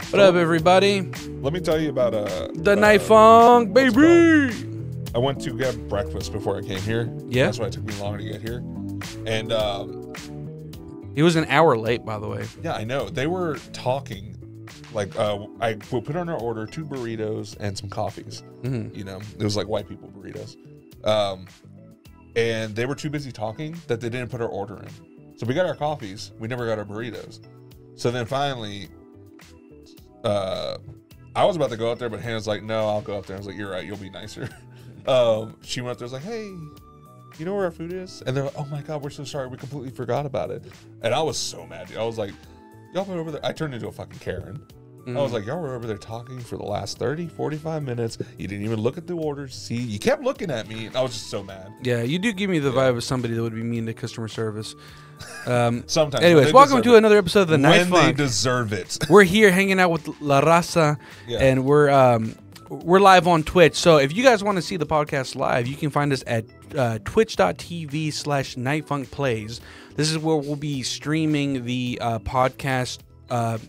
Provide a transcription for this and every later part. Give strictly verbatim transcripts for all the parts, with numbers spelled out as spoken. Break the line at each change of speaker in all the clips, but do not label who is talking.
What up, everybody?
Let me tell you about uh,
The
uh,
Night Funk, baby.
I went to get breakfast before I came here.
Yeah.
That's why it took me longer to get here. And um,
He was an hour late, by the way.
yeah, I know. They were talking. Like, uh, I we put on our order two burritos and some coffees.
Mm-hmm.
You know, it was like white people burritos. Um, and they were too busy talking that they didn't put our order in. So we got our coffees. We never got our burritos. So then finally, uh, I was about to go out there, but Hannah's like, no, I'll go up there. I was like, you're right. You'll be nicer. um, she went up there and was like, hey, you know where our food is? And they're like, oh my God, we're so sorry. We completely forgot about it. And I was so mad. Dude. I was like, y'all were over there. I turned into a fucking Karen. I was like, y'all were over there talking for the last thirty, forty-five minutes. You didn't even look at the orders. See, you kept looking at me. And I was just so mad.
Yeah, you do give me the
Yeah.
vibe of somebody that would be mean to customer service. Um,
Sometimes.
anyways,
they
welcome
deserve
to
it.
another episode of The Night
When they
Funk.
deserve it.
We're here hanging out with La Raza,
Yeah.
and we're um, we're live on Twitch. So if you guys want to see the podcast live, you can find us at uh, twitch.tv slash nightfunkplays. This is where we'll be streaming the uh, podcast uh,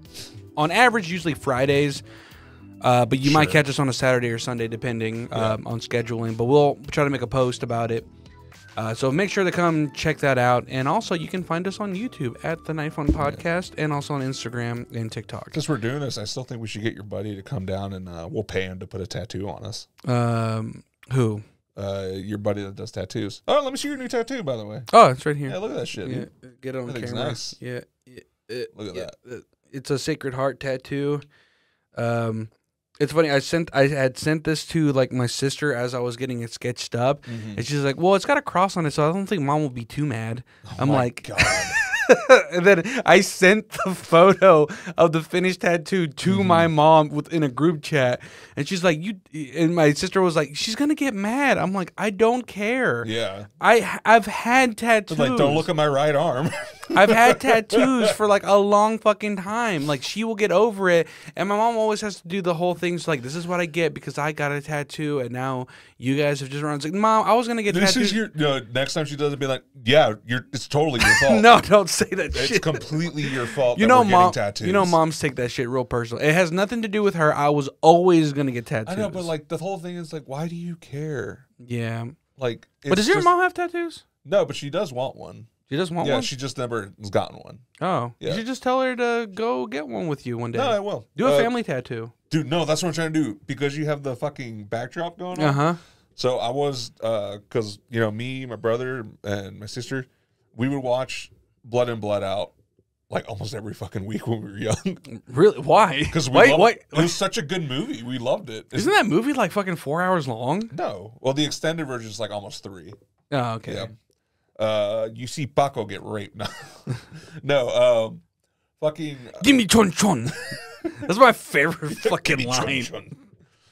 on average, usually Fridays. Uh, but you might
Sure.
catch us on a Saturday or Sunday, depending
Yeah.
um, on scheduling. But we'll try to make a post about it. Uh, so make sure to come check that out. And also, you can find us on YouTube at The Night Fun Podcast, and also on Instagram and TikTok.
Since we're doing this, I still think we should get your buddy to come down and uh, we'll pay him to put a tattoo on us.
Um, who?
Uh, your buddy that does tattoos. Oh, let me see your new tattoo, by the way.
Oh, it's right here.
Yeah, look at that shit.
Yeah,
dude.
get it on
That thing's
camera.
nice.
Yeah, yeah, it-
Look at
yeah,
that.
uh, It's a Sacred Heart tattoo. Um, it's funny. I sent. I had sent this to like my sister as I was getting it sketched up,
Mhm.
and she's like, "Well, it's got a cross on it, so I don't think Mom will be too mad."
Oh
I'm
my
like,
God.
and then I sent the photo of the finished tattoo to
Mhm.
my mom within a group chat, and she's like, "You," and my sister was like, "She's gonna get mad." I'm like, "I don't care.
Yeah.
I I've had
It's
tattoos.
like, don't look at my right arm.
I've had tattoos for like a long fucking time. Like she will get over it, and my mom always has to do the whole thing. She's like, "This is what I get because I got a tattoo, and now you guys have just run." It's like, Mom, I was gonna get
This
tattoos.
is your. No, next time she does it, be like, yeah, you're. It's totally your fault.
No, don't say that
It's
shit.
completely your fault.
You
that
know,
we're
mom.
getting tattoos.
You know, moms take that shit real personal. It has nothing to do with her. I was always gonna get tattoos.
I know, but like the whole thing is like, why do you care?
yeah.
Like,
But
it's
does your
just-
mom have tattoos?
No, but she does want one.
She doesn't want
yeah,
one.
she just never has gotten one.
Oh,
Yeah.
you should just tell her to go get one with you one day.
No, I will.
Do a
Uh,
family tattoo.
dude. No, that's what I'm trying to do because you have the fucking backdrop going on.
Uh huh.
So I was, because you know, me, my brother, and my sister, we would watch Blood In Blood Out like almost every fucking week when we were young.
Really? Why?
Because we
wait,
loved
wait.
it. It was such a good movie. We loved it. It's-
Isn't that movie like fucking four hours long?
No. Well, the extended version is like almost three.
Oh, okay.
Yeah. Uh, you see Paco get raped. No, no. Um, fucking.
Give me chon chon. That's my favorite fucking
Give me
line.
chun chun.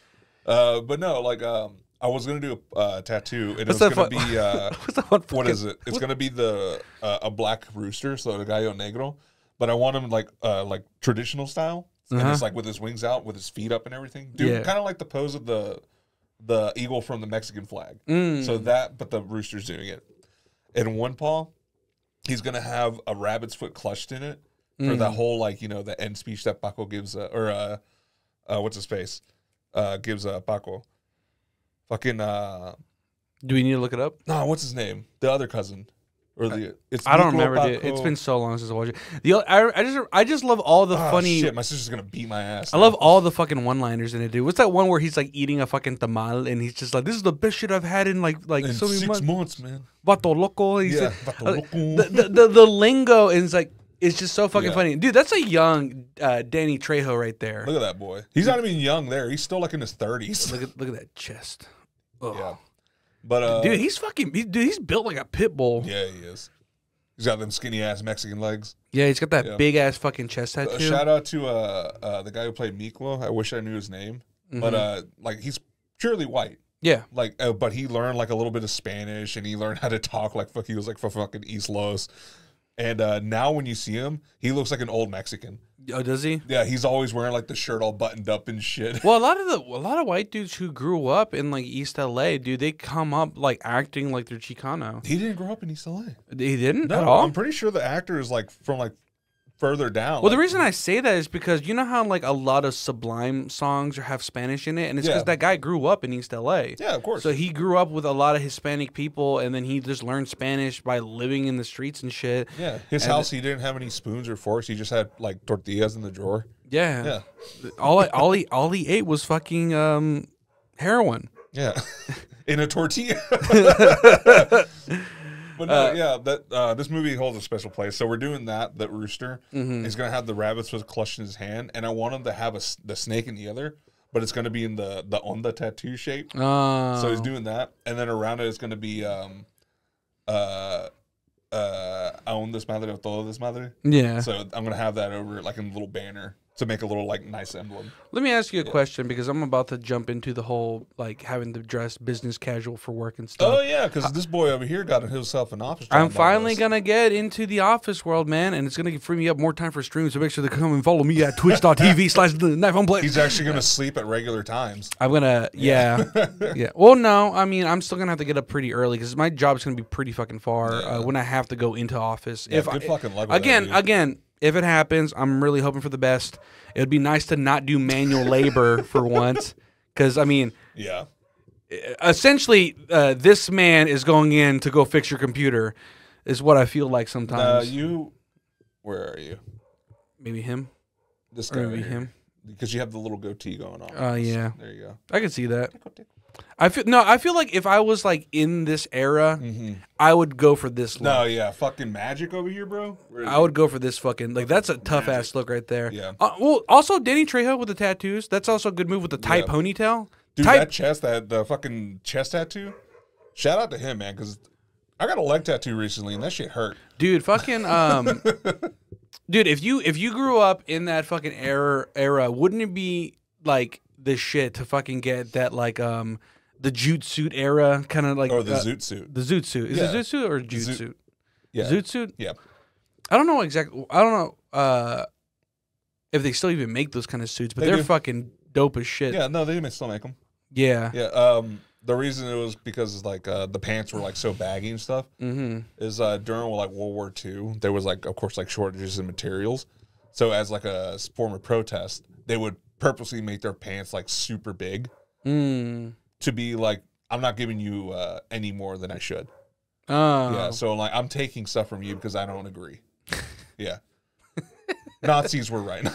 Uh, but no, like um, I was gonna do a uh, tattoo, and it
What's
was
that
gonna
fu-
be uh,
What's that one?
what
fucking-
is it? It's gonna be the uh, a black rooster, so the gallo negro. But I want him like uh like traditional style, and
Uh-huh.
it's like with his wings out, with his feet up and everything. Dude,
Yeah.
kind of like the pose of the the eagle from the Mexican flag.
Mm.
So that, but the rooster's doing it. In one paw, he's gonna have a rabbit's foot clutched in it for
Mm.
that whole like you know the end speech that Paco gives, uh, or uh, uh, what's his face, uh, gives uh, Paco. Fucking uh,
Do we need to look it up?
no, what's his name? The other cousin, or the it's
I don't
Niccolo
remember. Dude.
Paco-
It's been so long since I watched it. The o- I, I just I just love all the
Ah,
funny.
shit, my sister's gonna beat my ass.
I love all the fucking one-liners in it, dude. What's that one where he's like eating a fucking tamal and he's just like, "This is the best shit I've had in like like
in
so many
six
months."
months, man.
Vato loco. He
Yeah,
said-
vato
uh,
loco.
the, the, the the lingo is like it's just so fucking
Yeah.
funny, dude. That's a young uh, Danny Trejo right there.
Look at that boy. He's not even young there. He's still like in his thirties.
Look at look at that chest. Ugh.
Yeah, but uh,
Dude, he's fucking. He, dude, he's built like a pit bull. Yeah,
yeah, he is. He's got them skinny ass Mexican legs.
he's got that
Yeah.
big ass fucking chest tattoo.
Uh, shout out to uh, uh, the guy who played Miklo. I wish I knew his name, but
Mhm.
uh, like he's purely white.
Yeah,
Like, uh, but he learned like a little bit of Spanish, and he learned how to talk like fuck. He was like from fucking East Los, and uh, now when you see him, he looks like an old Mexican.
oh, does he?
Yeah, he's always wearing like the shirt all buttoned up and shit.
Well, a lot of the a lot of white dudes who grew up in like East L A, dude, they come up like acting like they're Chicano.
He didn't grow up in East L A.
He didn't
No,
at all.
I'm pretty sure the actor is like from like further down.
Well,
like,
the reason I say that is because you know how like a lot of Sublime songs have Spanish in it, and it's because
Yeah.
that guy grew up in East L A.
Yeah, of course.
So he grew up with a lot of Hispanic people, and then he just learned Spanish by living in the streets and shit.
yeah, his
and
house, he didn't have any spoons or forks. He just had like tortillas in the drawer.
Yeah.
Yeah,
All I, all he all he ate was fucking um, heroin.
yeah, in a tortilla. But no,
Uh,
yeah, that uh, this movie holds a special place. So we're doing that. That rooster
Mm-hmm.
is gonna have the rabbit's foot clutched in his hand, and I want him to have a s the snake in the other, but it's gonna be in the the onda tattoo shape.
Oh.
So he's doing that, and then around it is gonna be um, uh, uh, aún desmadre o todo desmadre.
Yeah.
So I'm gonna have that over like in a little banner to make a little like nice emblem.
Let me ask you a question because I'm about to jump into the whole like having to dress business casual for work and stuff.
Oh yeah, because this boy over here got himself an office job.
I'm
on
finally
this.
gonna get into the office world, man, and it's gonna free me up more time for streams. So make sure to come and follow me at twitch.tv slash the knife on play.
He's actually gonna sleep at regular times.
I'm gonna, yeah, yeah. Well, no, I mean, I'm still gonna have to get up pretty early because my job's gonna be pretty fucking far
Yeah.
uh, when I have to go into office.
Yeah,
if
good
I,
fucking luck with
again,
that, dude.
again, if it happens, I'm really hoping for the best. It would be nice to not do manual labor for once, because I mean,
Yeah.
essentially, uh, this man is going in to go fix your computer, is what I feel like
Uh,
sometimes.
you, where are you?
Maybe him.
This
Or
guy
maybe
right here.
him.
Because you have the little goatee going on.
Oh, yeah.
There you go.
I can see that. I feel no. I feel like if I was like in this era,
Mm-hmm.
I would go for this look.
No, yeah, fucking magic over here, bro. Where is
I would go for this fucking like that's a tough ass look right there.
Yeah.
Uh, well, also Danny Trejo with the tattoos. That's also a good move with the tight
Yeah.
ponytail.
Dude,
Tight-
that chest, that the fucking chest tattoo. Shout out to him, man, because I got a leg tattoo recently, and that shit hurt.
Dude, fucking um, dude, if you if you grew up in that fucking era era, wouldn't it be like the shit to fucking get that like um the jute suit era kind of like
Or the
uh,
zoot suit.
the zoot suit is
Yeah.
it zoot suit or jute
Zoot-
suit?
Yeah.
Zoot suit.
Yeah.
I don't know exactly. I don't know uh, if they still even make those kind of suits, but
They
they are
do.
fucking dope as shit.
Yeah, no, they may still make them.
Yeah.
Yeah. Um, the reason it was because like uh, the pants were like so baggy and stuff
Mm-hmm.
is uh, during like World War Two, there was like of course like shortages in materials. So as like a s- form of protest, they would purposely make their pants like super big
Mm.
to be like, I'm not giving you uh, any more than I should.
Oh.
Yeah. So like I'm taking stuff from you because I don't agree. Yeah. Nazis were right.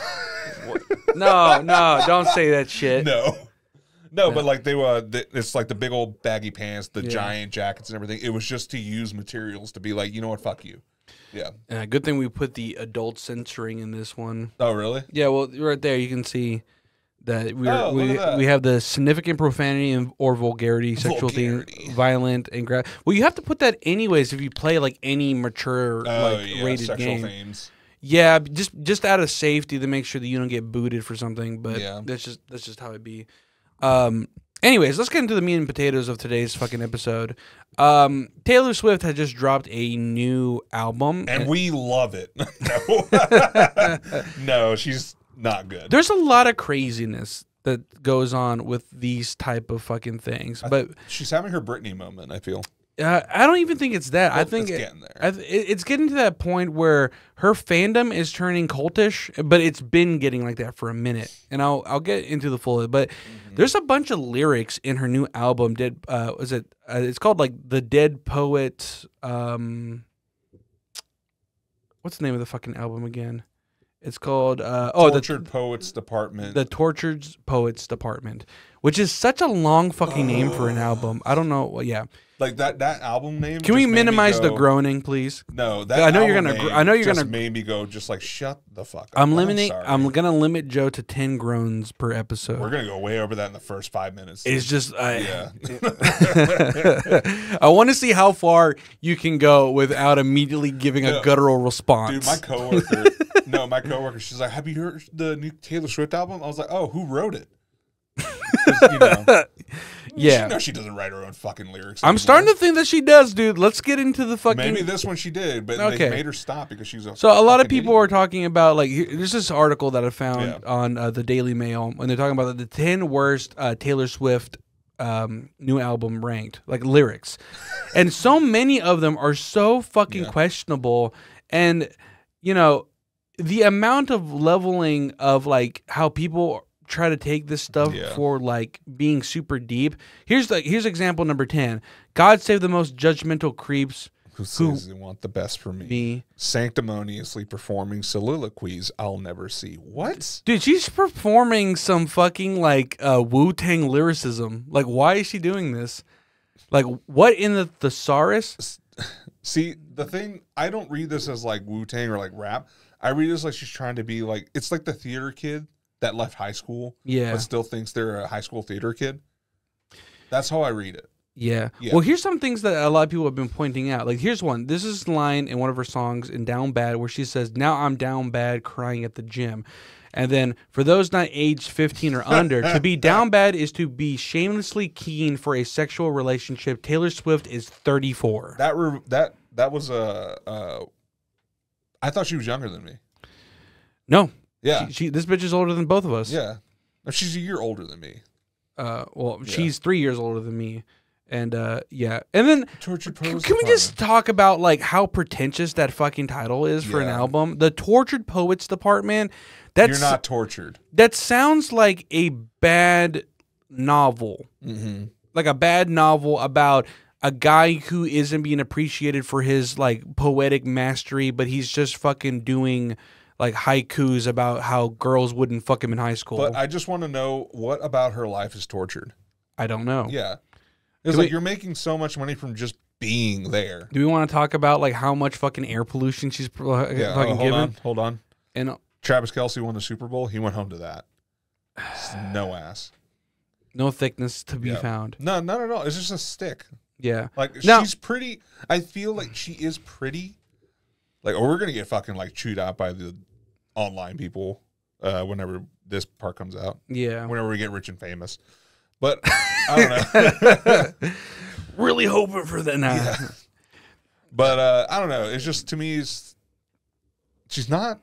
No, no, don't say that shit.
No. No, but like they were, th- it's like the big old baggy pants, the
Yeah.
giant jackets and everything. It was just to use materials to be like, you know what, fuck you. Yeah.
Uh, good thing we put the adult censoring in this one.
Oh, really?
Yeah, well, right there you can see that we
Oh, look
we
at that.
we have the significant profanity and, or vulgarity, sexual
Vulgarity.
thing, violent and gra- well, you have to put that anyways if you play like any mature
Oh,
like
yeah.
rated
Sexual
game.
themes.
Yeah, b- just just out of safety to make sure that you don't get booted for something. But
Yeah.
that's just that's just how it be. Um. Anyways, let's get into the meat and potatoes of today's fucking episode. Um, Taylor Swift had just dropped a new album,
And we love it. no. No, she's not good.
there's a lot of craziness that goes on with these type of fucking things. But
She's having her Britney moment, I feel.
uh, I don't even think it's that. I
Well,
think
it's
it-
getting there.
I th- it- it's getting to that point where her fandom is turning cultish, but it's been getting like that for a minute. And I'll I'll get into the full. But
Mm-hmm.
there's a bunch of lyrics in her new album. Dead, uh, was it? Uh, it's called like the Dead Poet. Um, what's the name of the fucking album again? It's called uh, oh the
Tortured Poets Department.
the Tortured Poets Department, which is such a long fucking name for an album. I don't know. Well, yeah.
like that that album name.
Can we
just made me
minimize the
go-
groaning, please?
No, that
I know you're
album
gonna gr-
name
I know you're
just
gonna-
made me go just like shut the fuck up.
I'm limiting.
sorry.
I'm, gonna limit Joe to ten groans per episode.
We're gonna go way over that in the first five minutes.
It's just I.
yeah.
I want to see how far you can go without immediately giving a
No.
guttural response.
Dude, my coworker, no, my coworker, she's like, "Have you heard the new Taylor Swift album?" I was like, "Oh, who wrote it?" 'Cause, you know,
yeah,
she knows she doesn't write her own fucking lyrics.
I'm
anymore.
starting to think that she does, dude. Let's get into the fucking.
Maybe this one she did, but
Okay.
they made her stop because she's a.
So a lot of
fucking
people
idiot.
are talking about like here- there's this article that I found
Yeah.
on uh, the Daily Mail, and they're talking about the ten worst uh, Taylor Swift um, new album ranked, like lyrics, and so many of them are so fucking
Yeah.
questionable. And you know, the amount of leveling of like how people try to take this stuff
Yeah.
for like being super deep. Here's the here's example number ten. God save the most judgmental creeps.
Who says they want the best for me?
Me.
Sanctimoniously performing soliloquies I'll never see. What?
Dude, she's performing some fucking like uh, Wu-Tang lyricism. Like, why is she doing this? Like, what in the thesaurus?
See, the thing, I don't read this as like Wu-Tang or like rap. I read this like she's trying to be like, it's like the theater kid that left high school,
Yeah.
but still thinks they're a high school theater kid. That's how I read it.
Yeah.
Yeah.
Well, here's some things that a lot of people have been pointing out. Like, here's one. This is a line in one of her songs in Down Bad where she says, "Now I'm down bad crying at the gym." And then for those not aged fifteen or under, to be down bad is to be shamelessly keen for a sexual relationship. Taylor Swift is thirty-four.
That re- that that was a. Uh, I thought she was younger than me.
No.
Yeah,
She, she, this bitch is older than both of us.
yeah. No, she's a year older than me.
Uh, well,
Yeah.
she's three years older than me. And uh, yeah. And then
Tortured
Can,
Poets
can we just
Department.
talk about like how pretentious that fucking title is for an
Yeah.
album? The Tortured Poets Department. That's
You're not tortured.
that sounds like a bad novel.
Mm-hmm.
Like a bad novel about a guy who isn't being appreciated for his like poetic mastery, but he's just fucking doing like haikus about how girls wouldn't fuck him in high school.
But I just want to know what about her life is tortured.
I don't know.
Yeah, it's
Do
like
we-
you're making so much money from just being there.
Do we want to talk about like how much fucking air pollution she's uh,
Yeah,
fucking
oh, hold
given?
on, hold on.
And
Travis Kelce won the Super Bowl. He went home to that. It's no ass.
no thickness to be
Yeah.
found.
No, no, no, no. It's just a stick.
Yeah.
Like
Now-
she's pretty. I feel like she is pretty. Like, or we're gonna get fucking like chewed out by the online people uh, whenever this part comes out.
Yeah.
Whenever we get rich and famous. But I don't know.
Really hoping for that now.
Yeah. But uh, I don't know. It's just to me, it's, she's not.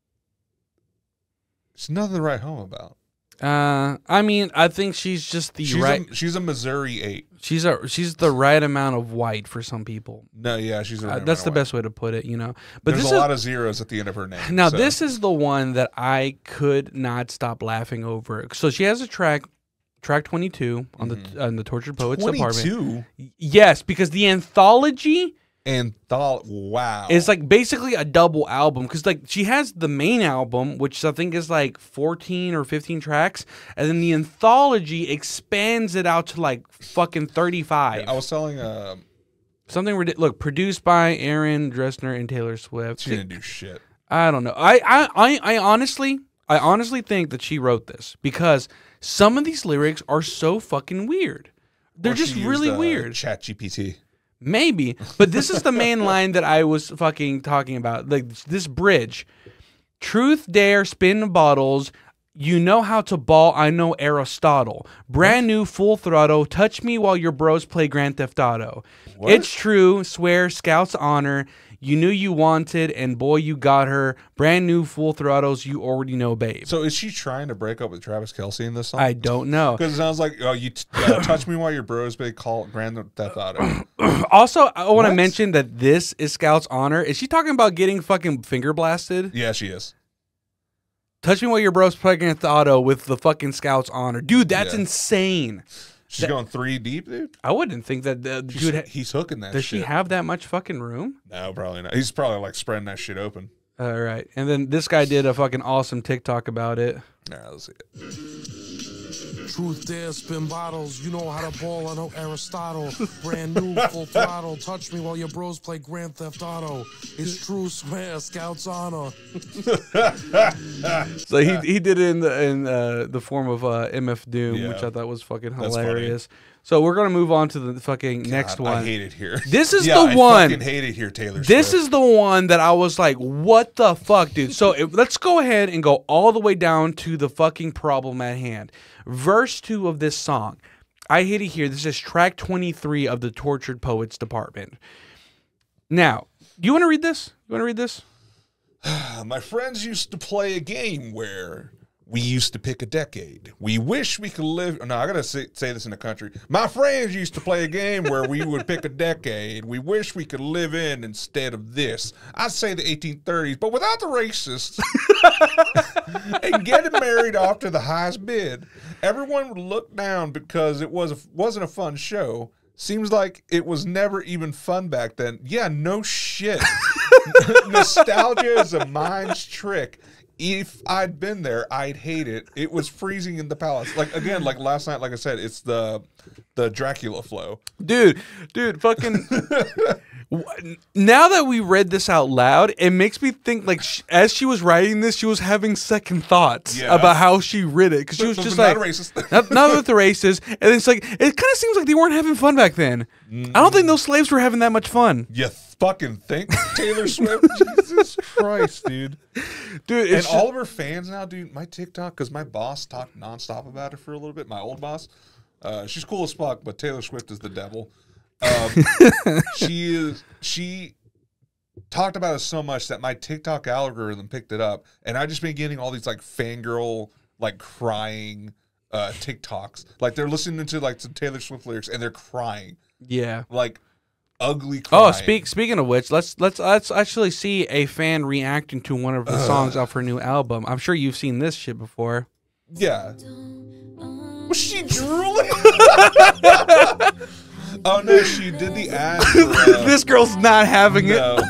She's nothing to write home about.
Uh, I mean, I think she's just the
She's
right.
a, she's a Missouri eight.
she's a she's the right amount of white for some people.
No, yeah, she's. A
Uh, that's the best way to put it, you know. But
There's
this
a
is
lot of zeros at the end of her name.
now
so.
this is the one that I could not stop laughing over. So she has a track, track twenty-two on the on the Tortured Poets Department.
twenty-two
Yes, because the anthology
and thought, wow,
is like basically a double album because like she has the main album, which I think is like fourteen or fifteen tracks, and then the anthology expands it out to like fucking thirty-five.
I was telling. Uh,
Something ridiculous. Look, produced by Aaron Dressner and Taylor Swift.
she didn't do shit.
I don't know. I, I, I, I honestly, I honestly think that she wrote this because some of these lyrics are so fucking weird. They're
Or
just
she
really
used, uh,
weird.
Chat G P T.
Maybe, but this is the main line that I was fucking talking about. Like this bridge. Truth dare spin bottles. You know how to ball. I know Aristotle. Brand new full throttle. Touch me while your bros play Grand Theft Auto.
What?
It's true. Swear. Scouts honor. You knew you wanted, and boy, you got her. Brand new full throttles. You already know, babe.
So is she trying to break up with Travis Kelce in this song?
I don't know.
Because it sounds like, oh, you t- uh, touch me while your bros play call Grand Theft Auto.
Also, I want to
What?
mention that this is Scout's honor. Is she talking about getting fucking finger blasted?
Yeah, she is.
Touch me while your bro's pregnant the auto with the fucking Scout's honor. Dude, that's
Yeah.
insane.
She's going three deep, dude.
I wouldn't think that the
She's,
dude. Ha-
he's hooking that
does
shit.
she have that much fucking room?
No, probably not. He's probably like spreading that shit open.
All right. And then this guy did a fucking awesome TikTok about it.
All right, let's see it.
Truth dare spin bottles. You know how to ball. I know Aristotle. Brand new full throttle. Touch me while your bros play Grand Theft Auto. It's true. Swear. Scouts honor.
So he he did it in the in uh, the form of uh, M F Doom,
Yeah.
which I thought was fucking
That's funny.
hilarious. So we're gonna move on to the fucking next
God,
one.
I hate it here.
This is
yeah,
the
I
one.
fucking hate it here, Taylor.
This
Swift.
is the one that I was like, what the fuck, dude? So if, let's go ahead and go all the way down to the fucking problem at hand. Verse two of this song. I hate it here. This is track twenty-three of the Tortured Poets Department. Now, do you want to read this? You want to read this?
My friends used to play a game where we used to pick a decade. We wish we could live. No, I gotta say, say this in the country. My friends used to play a game where we would pick a decade. We wish we could live in instead of this. I'd say the eighteen thirties, but without the racists. And getting married off to the highest bid. Everyone would look down because it was a, wasn't a fun show. Seems like it was never even fun back then. Yeah, no shit. Nostalgia is a mind's trick. If I'd been there, I'd hate it. It was freezing in the palace. Like again, like last night, like I said, it's the the Dracula flow.
Dude, dude, fucking. Now that we read this out loud, it makes me think like sh as she was writing this, she was having second thoughts
Yeah.
about how she read it because she was
But-
just
but
like,
not racist.
not, not with the races, and it's like it kind of seems like they weren't having fun back then.
Mm.
I don't think those slaves were having that much fun,
You fucking think Taylor Swift? Jesus Christ, dude.
dude.
And
It's just-
all of her fans now, dude, my TikTok, because my boss talked nonstop about her for a little bit, my old boss. Uh, she's cool as fuck, but Taylor Swift is the devil. Um, she is, she talked about it so much that my TikTok algorithm picked it up, and I just been getting all these like fangirl, like crying uh, TikToks. Like they're listening to like some Taylor Swift lyrics and they're crying.
yeah.
Like ugly crying.
Oh, speak speaking of which, let's let's let's actually see a fan reacting to one of the songs off her new album. I'm sure you've seen this shit before.
Yeah. Was she drooling? Oh no, she did the ad. For, uh,
This girl's not having it.
no.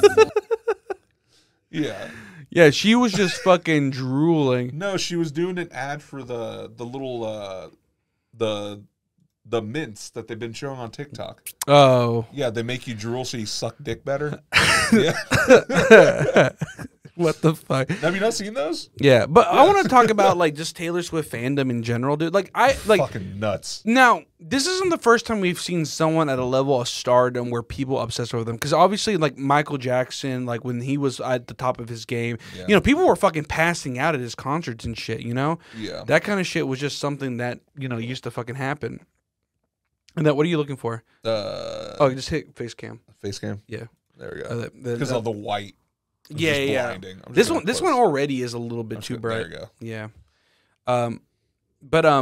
Yeah.
Yeah, she was just fucking drooling.
No, she was doing an ad for the the little uh the the mints that they've been showing on TikTok.
Oh.
Yeah, they make you drool so you suck dick better. Yeah.
What the fuck?
Have you not seen those?
Yeah, but I want to talk about like just Taylor Swift fandom in general, dude. Like I like
Fucking nuts.
now, this isn't the first time we've seen someone at a level of stardom where people obsess over them. Because obviously, like Michael Jackson, like when he was at the top of his game,
Yeah.
you know, people were fucking passing out at his concerts and shit. You know,
Yeah.
that kind of shit was just something that you know used to fucking happen. And that, what are you looking for?
Uh,
Oh, just hit face cam.
face cam.
Yeah.
There we
Uh,
go.
the- the-
Because
the-
of the white. It's
yeah,
just
yeah.
blinding. I'm just
This
gonna
one, this
close.
one already is a little bit
I'm
too
just
bright.
gonna- There you go.
Yeah. Um, but um,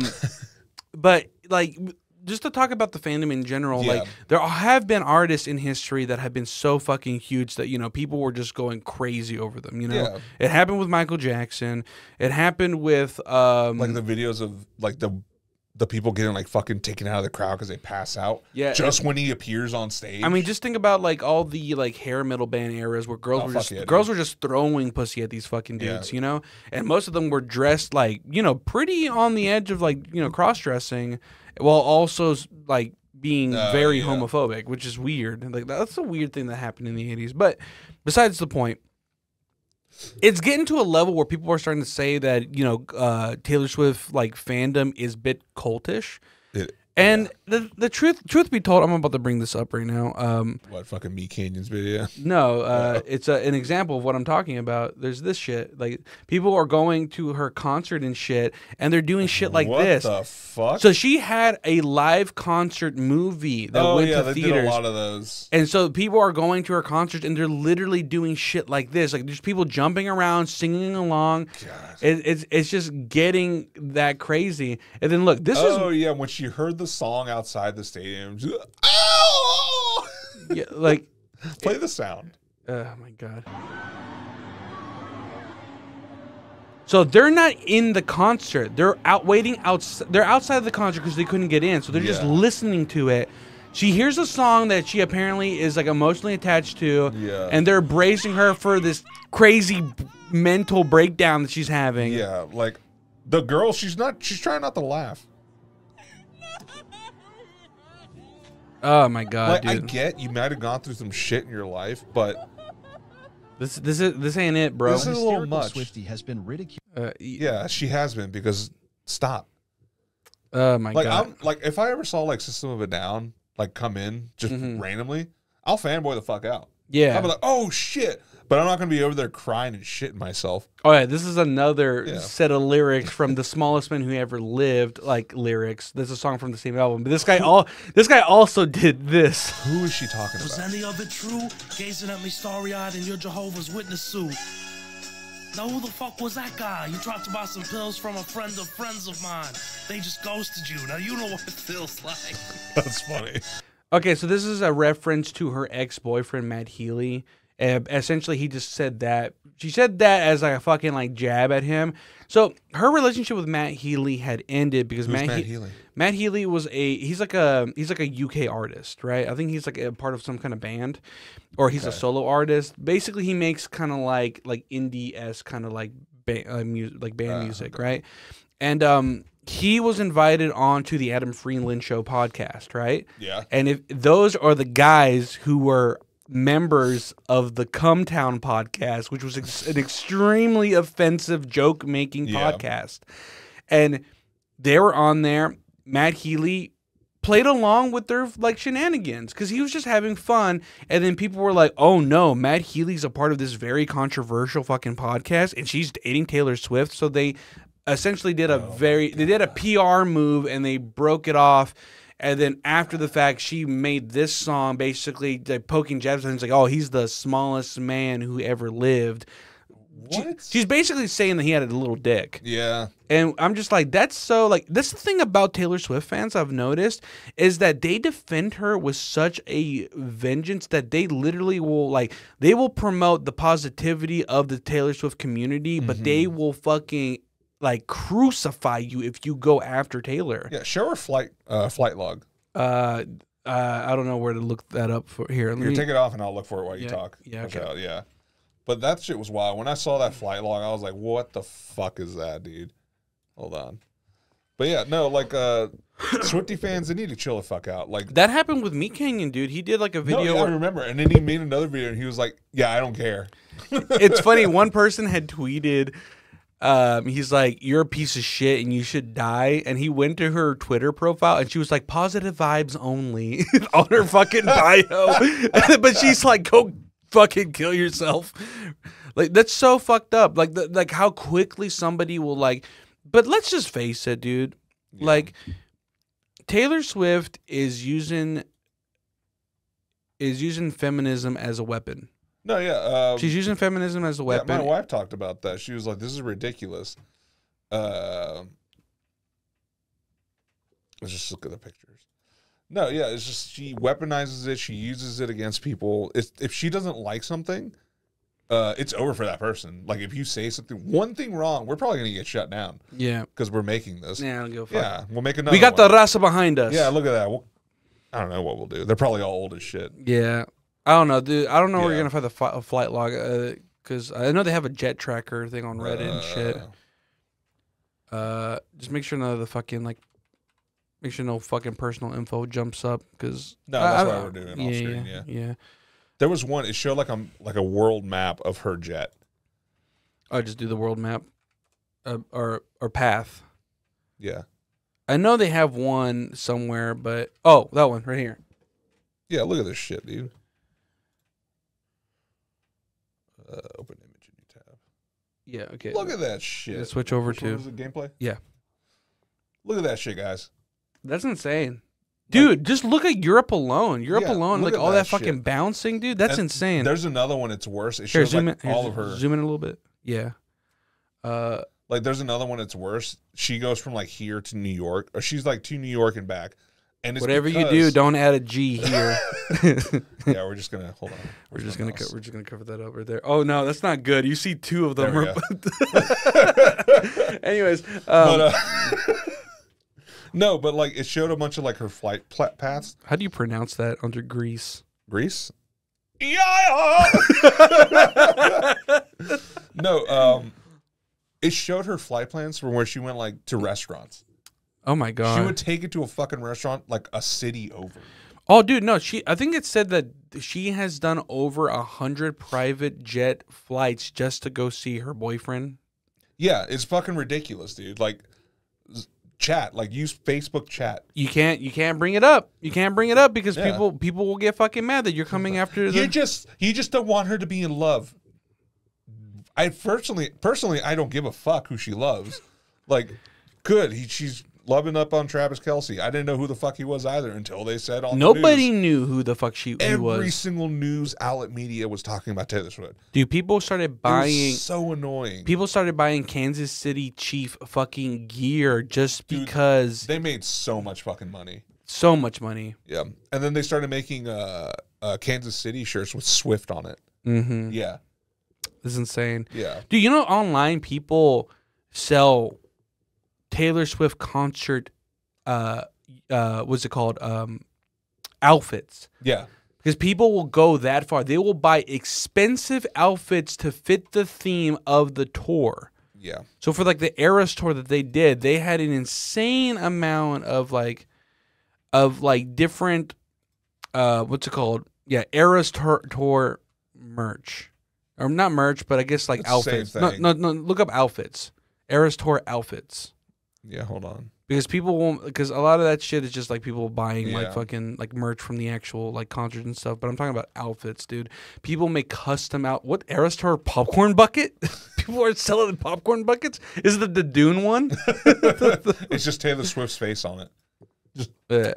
but like just to talk about the fandom in general,
Yeah.
like there have been artists in history that have been so fucking huge that you know people were just going crazy over them. You know,
Yeah.
it happened with Michael Jackson. It happened with um,
Like the videos of like the the people getting like fucking taken out of the crowd because they pass out.
Yeah,
Just when he appears on stage.
I mean, just think about like all the like hair metal band eras where girls
Oh,
were
fuck
just
yeah, dude.
girls were just throwing pussy at these fucking
Yeah.
dudes, you know, and most of them were dressed like you know pretty on the edge of like you know cross dressing, while also like being
Oh,
very
yeah.
homophobic, which is weird. Like that's a weird thing that happened in the eighties. But besides the point. It's getting to a level where people are starting to say that you know uh, Taylor Swift like fandom is a bit cultish.
It-
And the the truth truth be told, I'm about to bring this up right now. Um,
what fucking Me Canyons video?
no, uh, it's a, an example of what I'm talking about. There's this shit. Like people are going to her concert and shit, and they're doing shit like
what
this.
the fuck?
So she had a live concert movie that
oh
went
yeah,
to
they
theaters.
did a lot of those.
And so people are going to her concert and they're literally doing shit like this. Like there's people jumping around, singing along.
God.
It, it's it's just getting that crazy. And then look, this
Oh
is
yeah, when she heard the song outside the stadium, she, oh!
yeah, like
Play the sound.
oh my god. So they're not in the concert. They're out waiting outside. They're outside of the concert because they couldn't get in. So they're just
Yeah.
listening to it. She hears a song that she apparently is like emotionally attached to,
Yeah.
and they're bracing her for this crazy b- mental breakdown that she's having.
Yeah, like the girl, she's not. She's trying not to laugh.
Oh my god,
Like I
dude.
get you might have gone through some shit in your life, but
This this is this ain't it, bro.
This is a little
Hysterical
much.
Swiftie has been ridiculed.
Uh, y-
yeah, she has been because stop.
Oh my
Like
god.
I'm like if I ever saw like System of a Down like come in just
Mhm.
randomly, I'll fanboy the fuck out.
Yeah.
I'll be like, oh shit. But I'm not gonna be over there crying and shitting myself.
Oh yeah, this is another
Yeah.
set of lyrics from the smallest man who ever lived. Like lyrics. This is a song from the same album. But this guy all this guy also did this.
Who is she talking
Was
about?
any of it true? Gazing at me starry eyed in your Jehovah's Witness suit. Now who the fuck was that guy? You dropped about some pills from a friend of friends of mine. They just ghosted you. Now you know what it feels like.
That's funny.
Okay, so this is a reference to her ex-boyfriend, Matt Healy. Uh, essentially, he just said that. She said that as like a fucking like jab at him. So her relationship with Matt Healy had ended because
Who's
Matt,
Matt
he-
Healy?
Matt Healy was a he's like a he's like a U K artist, right? I think he's like a part of some kind of band, or he's a
Okay.
solo artist. Basically, he makes kind of like like indie esque kind of like ba- uh, music, like band
Uh,
music,
okay.
right? And um, he was invited on to the Adam Freeland Show podcast, right?
Yeah.
And if those are the guys who were members of the Come Town podcast, which was ex- an extremely offensive joke making
Yeah.
podcast, and they were on there. Matt Healy played along with their like shenanigans because he was just having fun, and then people were like, "Oh no, Matt Healy's a part of this very controversial fucking podcast, and she's dating Taylor Swift." So they essentially did a very they did a P R move and they broke it off. And then after the fact, she made this song basically like, poking jabs at him. It's like, oh, he's the smallest man who ever lived. She-
What?
she's basically saying that he had a little dick.
Yeah.
And I'm just like, that's so like that's the thing about Taylor Swift fans I've noticed is that they defend her with such a vengeance that they literally will like they will promote the positivity of the Taylor Swift community, but they will fucking like crucify you if you go after Taylor.
Yeah. Show her flight uh, flight log.
Uh, uh, I don't know where to look that up for here. Let
Here,
me-
take it off and I'll look for it while you
Yeah,
talk.
yeah,
Watch
okay.
out, yeah. But that shit was wild. When I saw that flight log, I was like, what the fuck is that, dude? Hold on. But yeah, no, like uh Swiftie fans, they need to chill the fuck out. Like
that happened with Meat Canyon, dude. He did like a
no,
video.
yeah, I
where-
remember. And then he made another video and he was like, yeah, I don't care.
It's funny. One person had tweeted, um, he's like, "You're a piece of shit and you should die." And he went to her Twitter profile and she was like, "Positive vibes only" on her fucking bio. But she's like, "Go fucking kill yourself." Like that's so fucked up. Like the, like how quickly somebody will like. But let's just face it, dude. Like Taylor Swift is using is using feminism as a weapon.
No, yeah. Um,
She's using feminism as a
yeah,
weapon.
my wife talked about that. She was like, this is ridiculous. Uh, let's just look at the pictures. No, yeah, it's just she weaponizes it. She uses it against people. It's, if she doesn't like something, uh, it's over for that person. Like if you say something, one thing wrong, we're probably gonna get shut down
Yeah.
because we're making this.
Yeah, I don't give a fuck.
Yeah, we'll make another.
We got
one.
the raza behind us.
Yeah, look at that. We'll, I don't know what we'll do. They're probably all old as shit.
Yeah. I don't know, dude. I don't know where
Yeah.
you're gonna find the fi- flight log because I know they have a jet tracker thing on Reddit and shit.
Uh,
Uh, just make sure none of the fucking like, make sure no fucking personal info jumps up because
No, that's why we're doing it off
yeah,
screen,
Yeah,
yeah.
yeah.
There was one. It showed like a like a world map of her jet.
I just do the world map, uh, or or path.
Yeah,
I know they have one somewhere, but oh, that one right here.
yeah. Look at this shit, dude. Uh, open image in new tab.
Yeah. Okay.
Look at that shit.
Let's switch over
Which one
to.
was it, gameplay.
Yeah.
Look at that shit, guys.
That's insane. Dude, just look at Europe alone. Europe
Yeah,
alone,
look
like
at
all
that
that, fucking
shit.
bouncing, dude. That's
And
insane.
There's another one. It's worse. It
Here,
shows
zoom
like
in. Here,
all of her.
Zoom in a little bit. Yeah. Uh,
Like there's another one. It's worse. She goes from like here to New York, or she's like to New York and back. And it's
whatever you do,
because-
don't add a G here.
Yeah, we're just gonna hold on.
we're
Where's
just
my
gonna
mouse?
co- we're just gonna cover that up right there. Oh no, that's not good. You see two of them.
There we
Are Anyways, um,
But, uh, no, but like it showed a bunch of like her flight pla- paths.
how do you pronounce that under Greece?
Greece. Yeah. No, um, it showed her flight plans from where she went like to restaurants.
Oh my god.
She would take it to a fucking restaurant like a city over.
Oh, dude, no. She. I think it said that she has done over a hundred private jet flights just to go see her boyfriend.
Yeah, it's fucking ridiculous, dude. Like, z- chat, like use Facebook chat.
You can't. You can't bring it up. You can't bring it up because
Yeah.
people people will get fucking mad that you're coming after
You
the.
just you just don't want her to be in love. I personally personally I don't give a fuck who she loves. Like, good. He, she's loving up on Travis Kelce. I didn't know who the fuck he was either until they said on
Nobody
the news.
knew who the fuck she he was.
Every single news outlet media was talking about Taylor Swift.
Dude, people started
It
buying.
was so annoying.
People started buying Kansas City Chief fucking gear just
Dude,
because
they made so much fucking money.
so much money.
Yeah, and then they started making uh, uh, Kansas City shirts with Swift on it.
Mm-hmm.
Yeah,
This is insane.
yeah.
Dude, you know online people sell Taylor Swift concert uh uh what's it called? Um outfits.
Yeah.
Because people will go that far. They will buy expensive outfits to fit the theme of the tour.
Yeah.
So for like the Eras tour that they did, they had an insane amount of like of like different uh what's it called? Yeah, Eras tour, tour merch. Or not merch, but I guess like
It's the same
outfits. No,
thing.
no, no, look up outfits. Eras tour outfits.
Yeah, hold on.
Because people won't, because a lot of that shit is just like people buying like
Yeah.
fucking like merch from the actual like concerts and stuff. But I'm talking about outfits, dude. People make custom out. What Eras Tour popcorn bucket? People are selling popcorn buckets. Is it the Dune one?
It's just Taylor Swift's face on it.
Uh,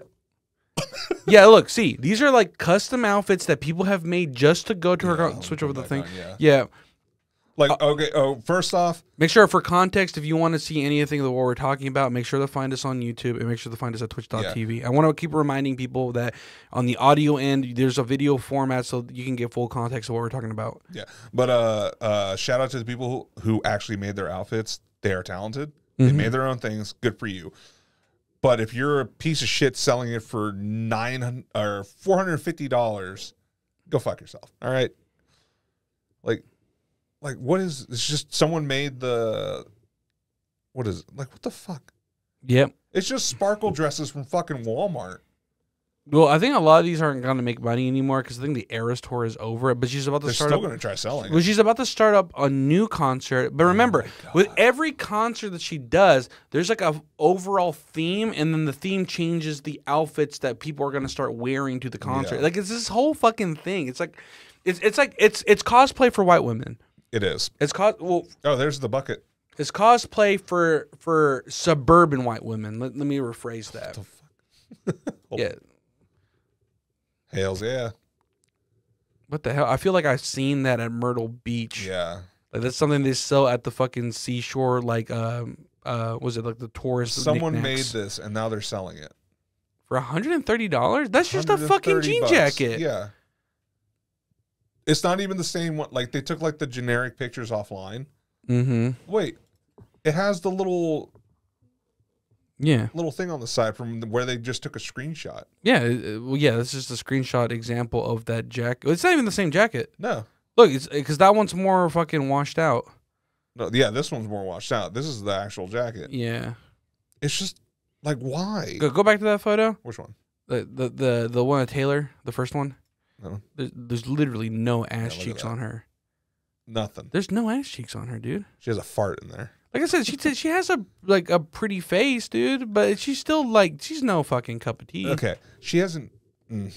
yeah, look, see, these are like custom outfits that people have made just to go to her.
Yeah,
con- switch
I'll
over the
put
thing.
that on,
Yeah.
Like, okay, oh, first off,
Make sure for context, if you want to see anything of what we're talking about, make sure to find us on YouTube and make sure to find us at twitch dot t v. I want to keep reminding people that on the audio end, there's a video format so you can get full context of what we're talking about.
yeah. But uh, uh, shout out to the people who, who actually made their outfits. They are talented. They
Mhm.
made their own things. Good for you. But if you're a piece of shit selling it for nine hundred or four hundred fifty dollars, go fuck yourself. All right. Like, like what is? It's just someone made the. What is it? Like what the fuck?
Yep.
It's just sparkle dresses from fucking Walmart.
Well, I think a lot of these aren't going to make money anymore because I think the Eras tour is over. But she's about to
They're
start
still
up.
going to try selling
Well,
it.
she's about to start up a new concert. But remember,
my
with
God.
every concert that she does, there's like a overall theme, and then the theme changes the outfits that people are going to start wearing to the concert.
Yeah.
Like it's this whole fucking thing. It's like, it's it's like it's it's cosplay for white women.
It is.
It's cos well,
Oh, there's the bucket.
it's cosplay for for suburban white women. Let, let me rephrase that. Yeah.
Hells yeah.
What the hell? I feel like I've seen that at Myrtle Beach.
Yeah.
Like that's something they sell at the fucking seashore. Like, um, uh, was it like the tourist?
Someone made
knickknacks?
this and now they're selling it.
For one hundred thirty dollars. That's just a fucking
one hundred thirty
jean
bucks.
jacket.
Yeah. It's not even the same one. Like they took like the generic pictures offline.
Mm-hmm.
Wait, it has the little
Yeah.
little thing on the side from where they just took a screenshot.
Yeah. uh, Well, yeah. That's just a screenshot example of that jacket. It's not even the same jacket.
No,
Look, it's because that one's more fucking washed out.
no, yeah, this one's more washed out. This is the actual jacket.
Yeah.
It's just like why?
Go, go back to that photo.
Which one?
The the the, the one of Taylor, the first one.
No,
There's, there's literally no ass
look at
cheeks
that.
on her.
nothing.
There's no ass cheeks on her, dude.
She has a fart in there.
Like I said, she t- she has a like a pretty face, dude, but she's still like she's no fucking cup of tea.
Okay, she hasn't. Mm.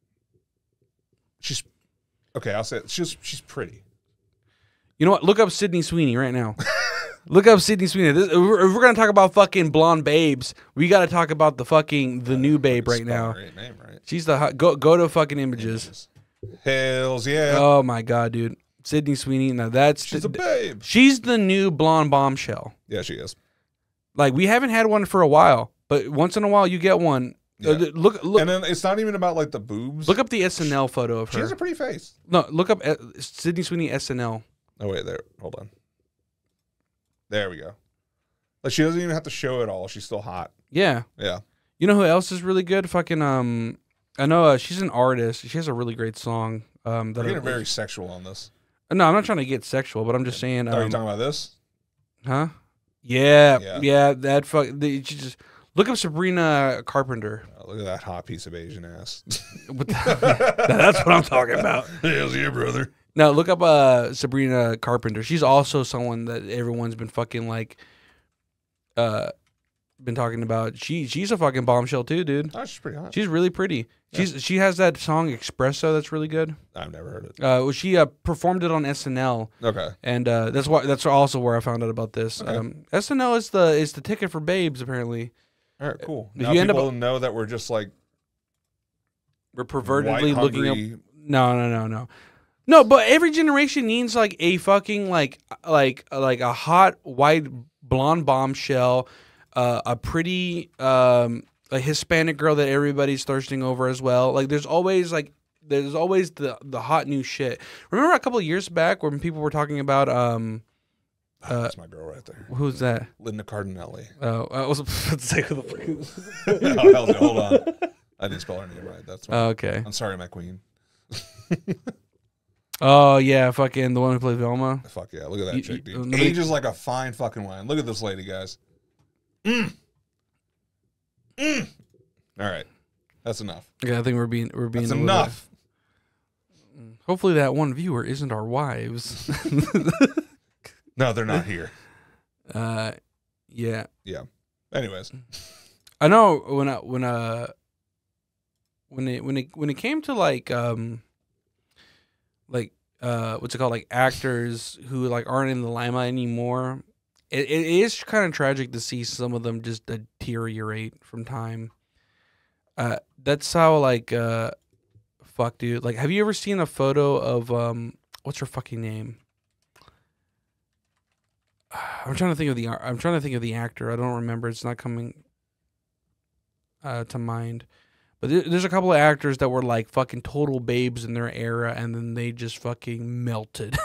She's okay. I'll say it. she's she's pretty.
You know what? Look up Sydney Sweeney right now. Look up Sydney Sweeney. This, if, we're, if we're gonna talk about fucking blonde babes, we got to talk about the fucking the new babe right
Spelled
now.
her right name, right?
She's the hot, go go to fucking images.
Hells yeah.
Oh my god, dude, Sydney Sweeney. Now that's
She's
the,
a babe.
she's the new blonde bombshell.
Yeah, she is.
Like we haven't had one for a while, but once in a while you get one. Uh,
Yeah.
th- look look
And then it's not even about like the boobs.
look up the S N L photo of
She
her.
has a pretty face.
No, look up uh, Sydney Sweeney S N L.
Oh wait, there. Hold on. There we go. Like she doesn't even have to show it all. She's still hot.
Yeah.
Yeah.
You know who else is really good? Fucking um, I know uh, she's an artist. She has a really great song. Um, that
We're
I-
getting very sexual on this.
no, I'm not trying to get sexual, but I'm just saying.
Are you
Um,
talking about this?
huh? Yeah,
Yeah.
yeah, That fuck. The, she just look up Sabrina Carpenter.
Oh, look at that hot piece of Asian ass.
What the- that's what I'm talking about.
Hells yeah, brother.
No, look up uh Sabrina Carpenter. She's also someone that everyone's been fucking like, uh, been talking about. She she's a fucking bombshell too, dude.
Oh, she's pretty hot.
She's really pretty. She's she has that song Espresso that's really good.
I've never heard it.
Uh, well, she uh, performed it on S N L,
Okay.
and uh, that's why that's also where I found out about this.
Okay.
Um, S N L is the is the ticket for babes apparently.
All right, cool.
If
Now
you end
people
up-
know that we're just like
We're pervertedly
white,
looking up.
hungry-
No, no, no, no, no. But every generation needs like a fucking like like like a hot white blonde bombshell, uh, a pretty um a Hispanic girl that everybody's thirsting over as well. Like there's always like there's always the the hot new shit. Remember a couple of years back when people were talking about um
Oh, that's my girl right there.
who's that?
Linda Cardinelli.
Oh, I was about to say who the fuck is-
oh, hell no, hold on. I didn't spell her name right. That's my,
Oh, okay.
I'm sorry, my queen.
Oh yeah, fucking the one who played Velma.
Fuck yeah, look at that
You-
chick,
you-
dude.
nobody-
Age is like a fine fucking wine. Look at this lady, guys. Mm. Mm. All right, that's enough.
Yeah, I think we're being we're being
That's
a little
enough.
bit- Hopefully that one viewer isn't our wives.
No, they're not here.
uh, yeah.
Yeah. Anyways,
I know when I when uh when it when it when it came to like um like uh what's it called, like actors who like aren't in the limelight anymore, it, it is kind of tragic to see some of them just deteriorate from time. Uh, that's how like uh fuck dude, like have you ever seen a photo of um what's her fucking name? I'm trying to think of the I'm trying to think of the actor. I don't remember. It's not coming uh, to mind. But there, there's a couple of actors that were like fucking total babes in their era, and then they just fucking melted.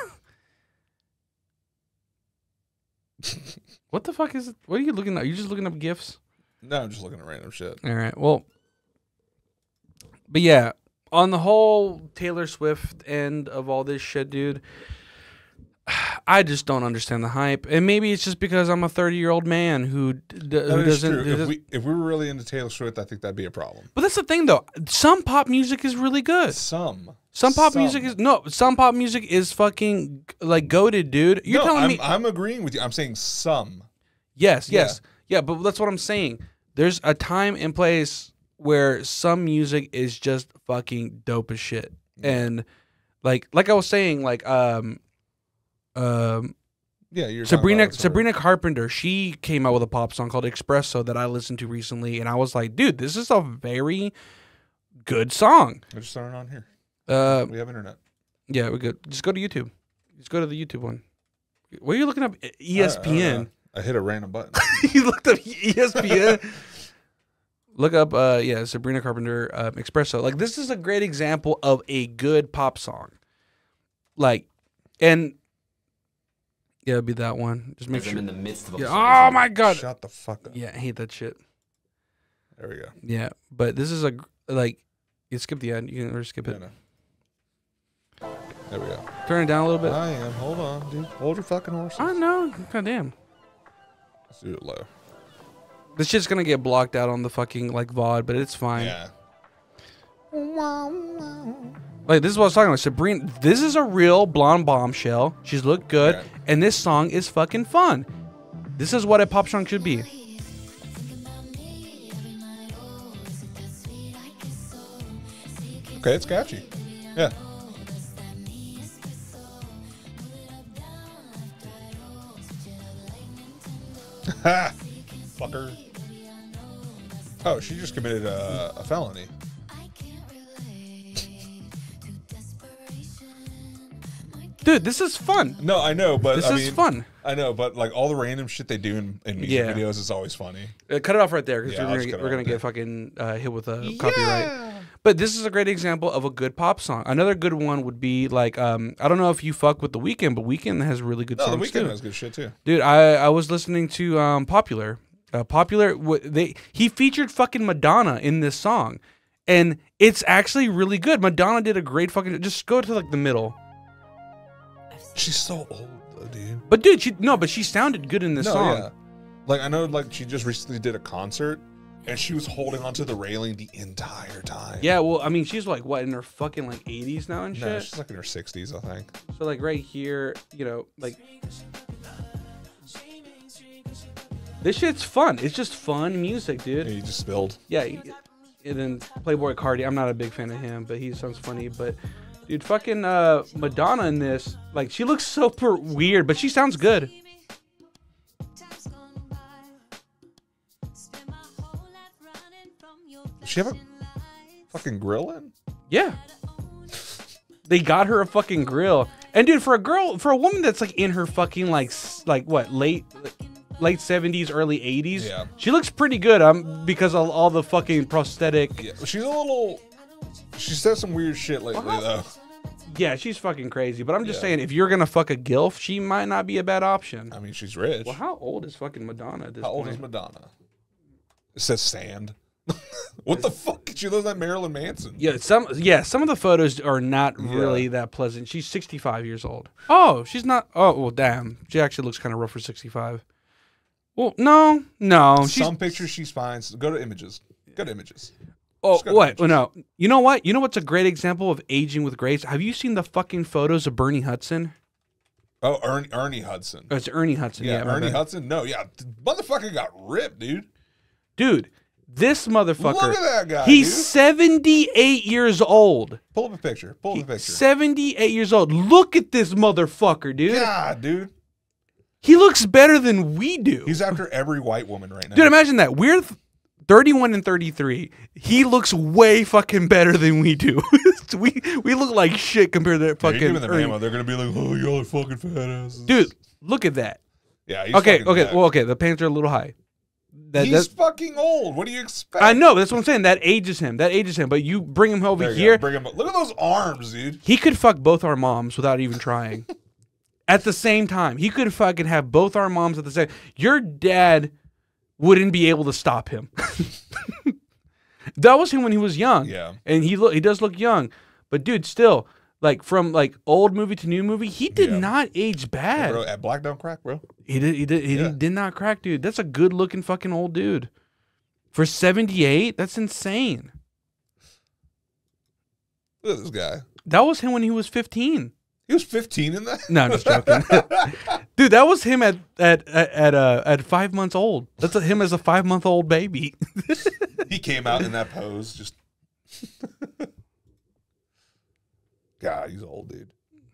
What the fuck is it? What are you looking at? Are you just looking up gifs?
no, I'm just looking at random shit.
All right. Well, but yeah, on the whole Taylor Swift end of all this shit, dude, I just don't understand the hype. And maybe it's just because I'm a thirty-year-old man who d- d-
That
who
is
doesn't.
true.
who
If
does-
we if we were really into Taylor Swift, I think that'd be a problem.
but that's the thing, though. Some pop music is really good.
Some.
Some pop music is no. Some pop music is fucking like goated, dude. You're
no,
telling
I'm,
me?
I'm agreeing with you. I'm saying some.
Yes,
Yeah.
yes, yeah. But that's what I'm saying. There's a time and place where some music is just fucking dope as shit, and like like I was saying, like um um
Yeah, you're talking
Sabrina
about it,
Sabrina Carpenter. She came out with a pop song called Espresso that I listened to recently, and I was like, dude, this is a very good song.
I just throwing it on here.
Uh,
We have internet.
yeah, we're good. Just go to YouTube. Just go to the YouTube one. What are you looking up? E S P N.
I, I, I hit a random button.
You looked up E S P N. Look up, uh, yeah, Sabrina Carpenter, uh, Espresso. Like, this is a great example of a good pop song. Like, and yeah, it'd be that one. Just make
As I'm
sure.
in the midst of a
Yeah.
fire.
Oh my god.
Shut the fuck up.
Yeah, I hate that shit.
There we go.
Yeah, but this is a gr- like, you skip the ad. You can or skip
Yeah,
it.
no. There we go.
Turn it down a little bit.
I am. Hold on, dude. Hold your fucking horses.
I know. God damn.
Let's do it low.
This shit's gonna get blocked out on the fucking like V O D, but it's fine.
Yeah.
Like, this is what I was talking about. Sabrina, this is a real blonde bombshell. She's looked good,
Yeah.
and this song is fucking fun. This is what a pop song should be.
Okay, it's catchy. Yeah. Ha! Fucker. Oh, she just committed a, a felony.
Dude, this is fun.
No, I know, but
This
I
is
mean,
fun.
I know, but like all the random shit they do in, in music
Yeah.
videos is always funny.
Uh, cut it off right there because
Yeah, I'll
we're
just
gonna,
cut it
we're gonna
off
get fucking uh, hit with a copyright. But this is a great example of a good pop song. Another good one would be like um, I don't know if you fuck with The Weeknd, but Weeknd has really good
No, the
songs
weekend
too.
has good shit too.
Dude, I I was listening to um Popular. Uh, Popular w- they he featured fucking Madonna in this song. And it's actually really good. Madonna did a great fucking just go to like the middle.
She's so old though, dude.
But dude, she no, but she sounded good in this
no,
song.
yeah. Like I know, like she just recently did a concert, and she was holding onto the railing the entire time.
Yeah, well, I mean, she's like what in her fucking like eighties now and shit.
No, she's like in her sixties, I think.
So like right here, you know, like this shit's fun. It's just fun music,
Yeah,
dude.
you just spilled.
Yeah. he- And then Playboy Cardi, I'm not a big fan of him, but he sounds funny. But dude, fucking uh, Madonna in this, like she looks super weird, but she sounds good.
Does she have a fucking grill in?
Yeah. They got her a fucking grill. And dude, for a girl, for a woman that's like in her fucking like s- like what, late late seventies, early eighties,
Yeah.
she looks pretty good um because of all the fucking prosthetic.
Yeah, she's a little. She said some weird shit lately
Uh-huh.
though.
Yeah, she's fucking crazy. But I'm just
Yeah.
saying, if you're gonna fuck a gilf, she might not be a bad option.
I mean, she's rich.
Well, how old is fucking Madonna at this
How old
point?
is Madonna? It says sand. What the fuck? She looks like Marilyn Manson.
Yeah, some yeah, some of the photos are not
Yeah.
really that pleasant. She's sixty-five years old. Oh, she's not. Oh, well, damn. She actually looks kind of rough for sixty-five. Well, no, no. She's,
Some pictures she's fine. So go to images. Go to images.
oh,
just got
what?
pictures.
Well, no. You know what? You know what's a great example of aging with grace? Have you seen the fucking photos of Bernie Hudson?
Oh, Ernie, Ernie Hudson.
Oh, it's Ernie Hudson.
Yeah,
Yeah, my
Ernie
bad.
Hudson. No, yeah, the motherfucker got ripped, dude.
Dude, this motherfucker.
Look at that guy.
He's
dude.
seventy-eight years old.
Pull up a picture. Pull up a picture.
seventy-eight years old. Look at this motherfucker, dude.
God, dude.
He looks better than we do.
He's after every white woman right now.
Dude, imagine that. We're th- thirty-one and thirty-three. He looks way fucking better than we do. we we look like shit compared to that
Yeah,
fucking.
you're giving the
Ernie.
memo. They're gonna be like, "Oh, y'all are fucking fat asses."
Dude, look at that.
Yeah. He's
Okay,
fucking
okay,
jacked.
well, okay. The pants are a little high. That,
he's
that,
fucking old. What do you expect?
I know. That's what I'm saying. That ages him. That ages him. But you bring him over
There you
here.
go. Bring him. Look at those arms, dude.
He could fuck both our moms without even trying. At the same time, he could fucking have both our moms at the same. Your dad wouldn't be able to stop him. That was him when he was young.
Yeah.
and he look he does look young, but dude, still, like from like old movie to new movie, he did
Yeah.
not age bad.
Bro, at Black Don't Crack, bro.
He did he did he
Yeah.
did not crack, dude. That's a good looking fucking old dude. For seventy-eight, that's insane.
Look at this guy.
That was him when he was fifteen.
He was fifteen in that.
No, I'm just joking. Dude, that was him at at at at, uh, at five months old. That's a, him as a five month old baby.
He came out in that pose, just. God, he's old, dude.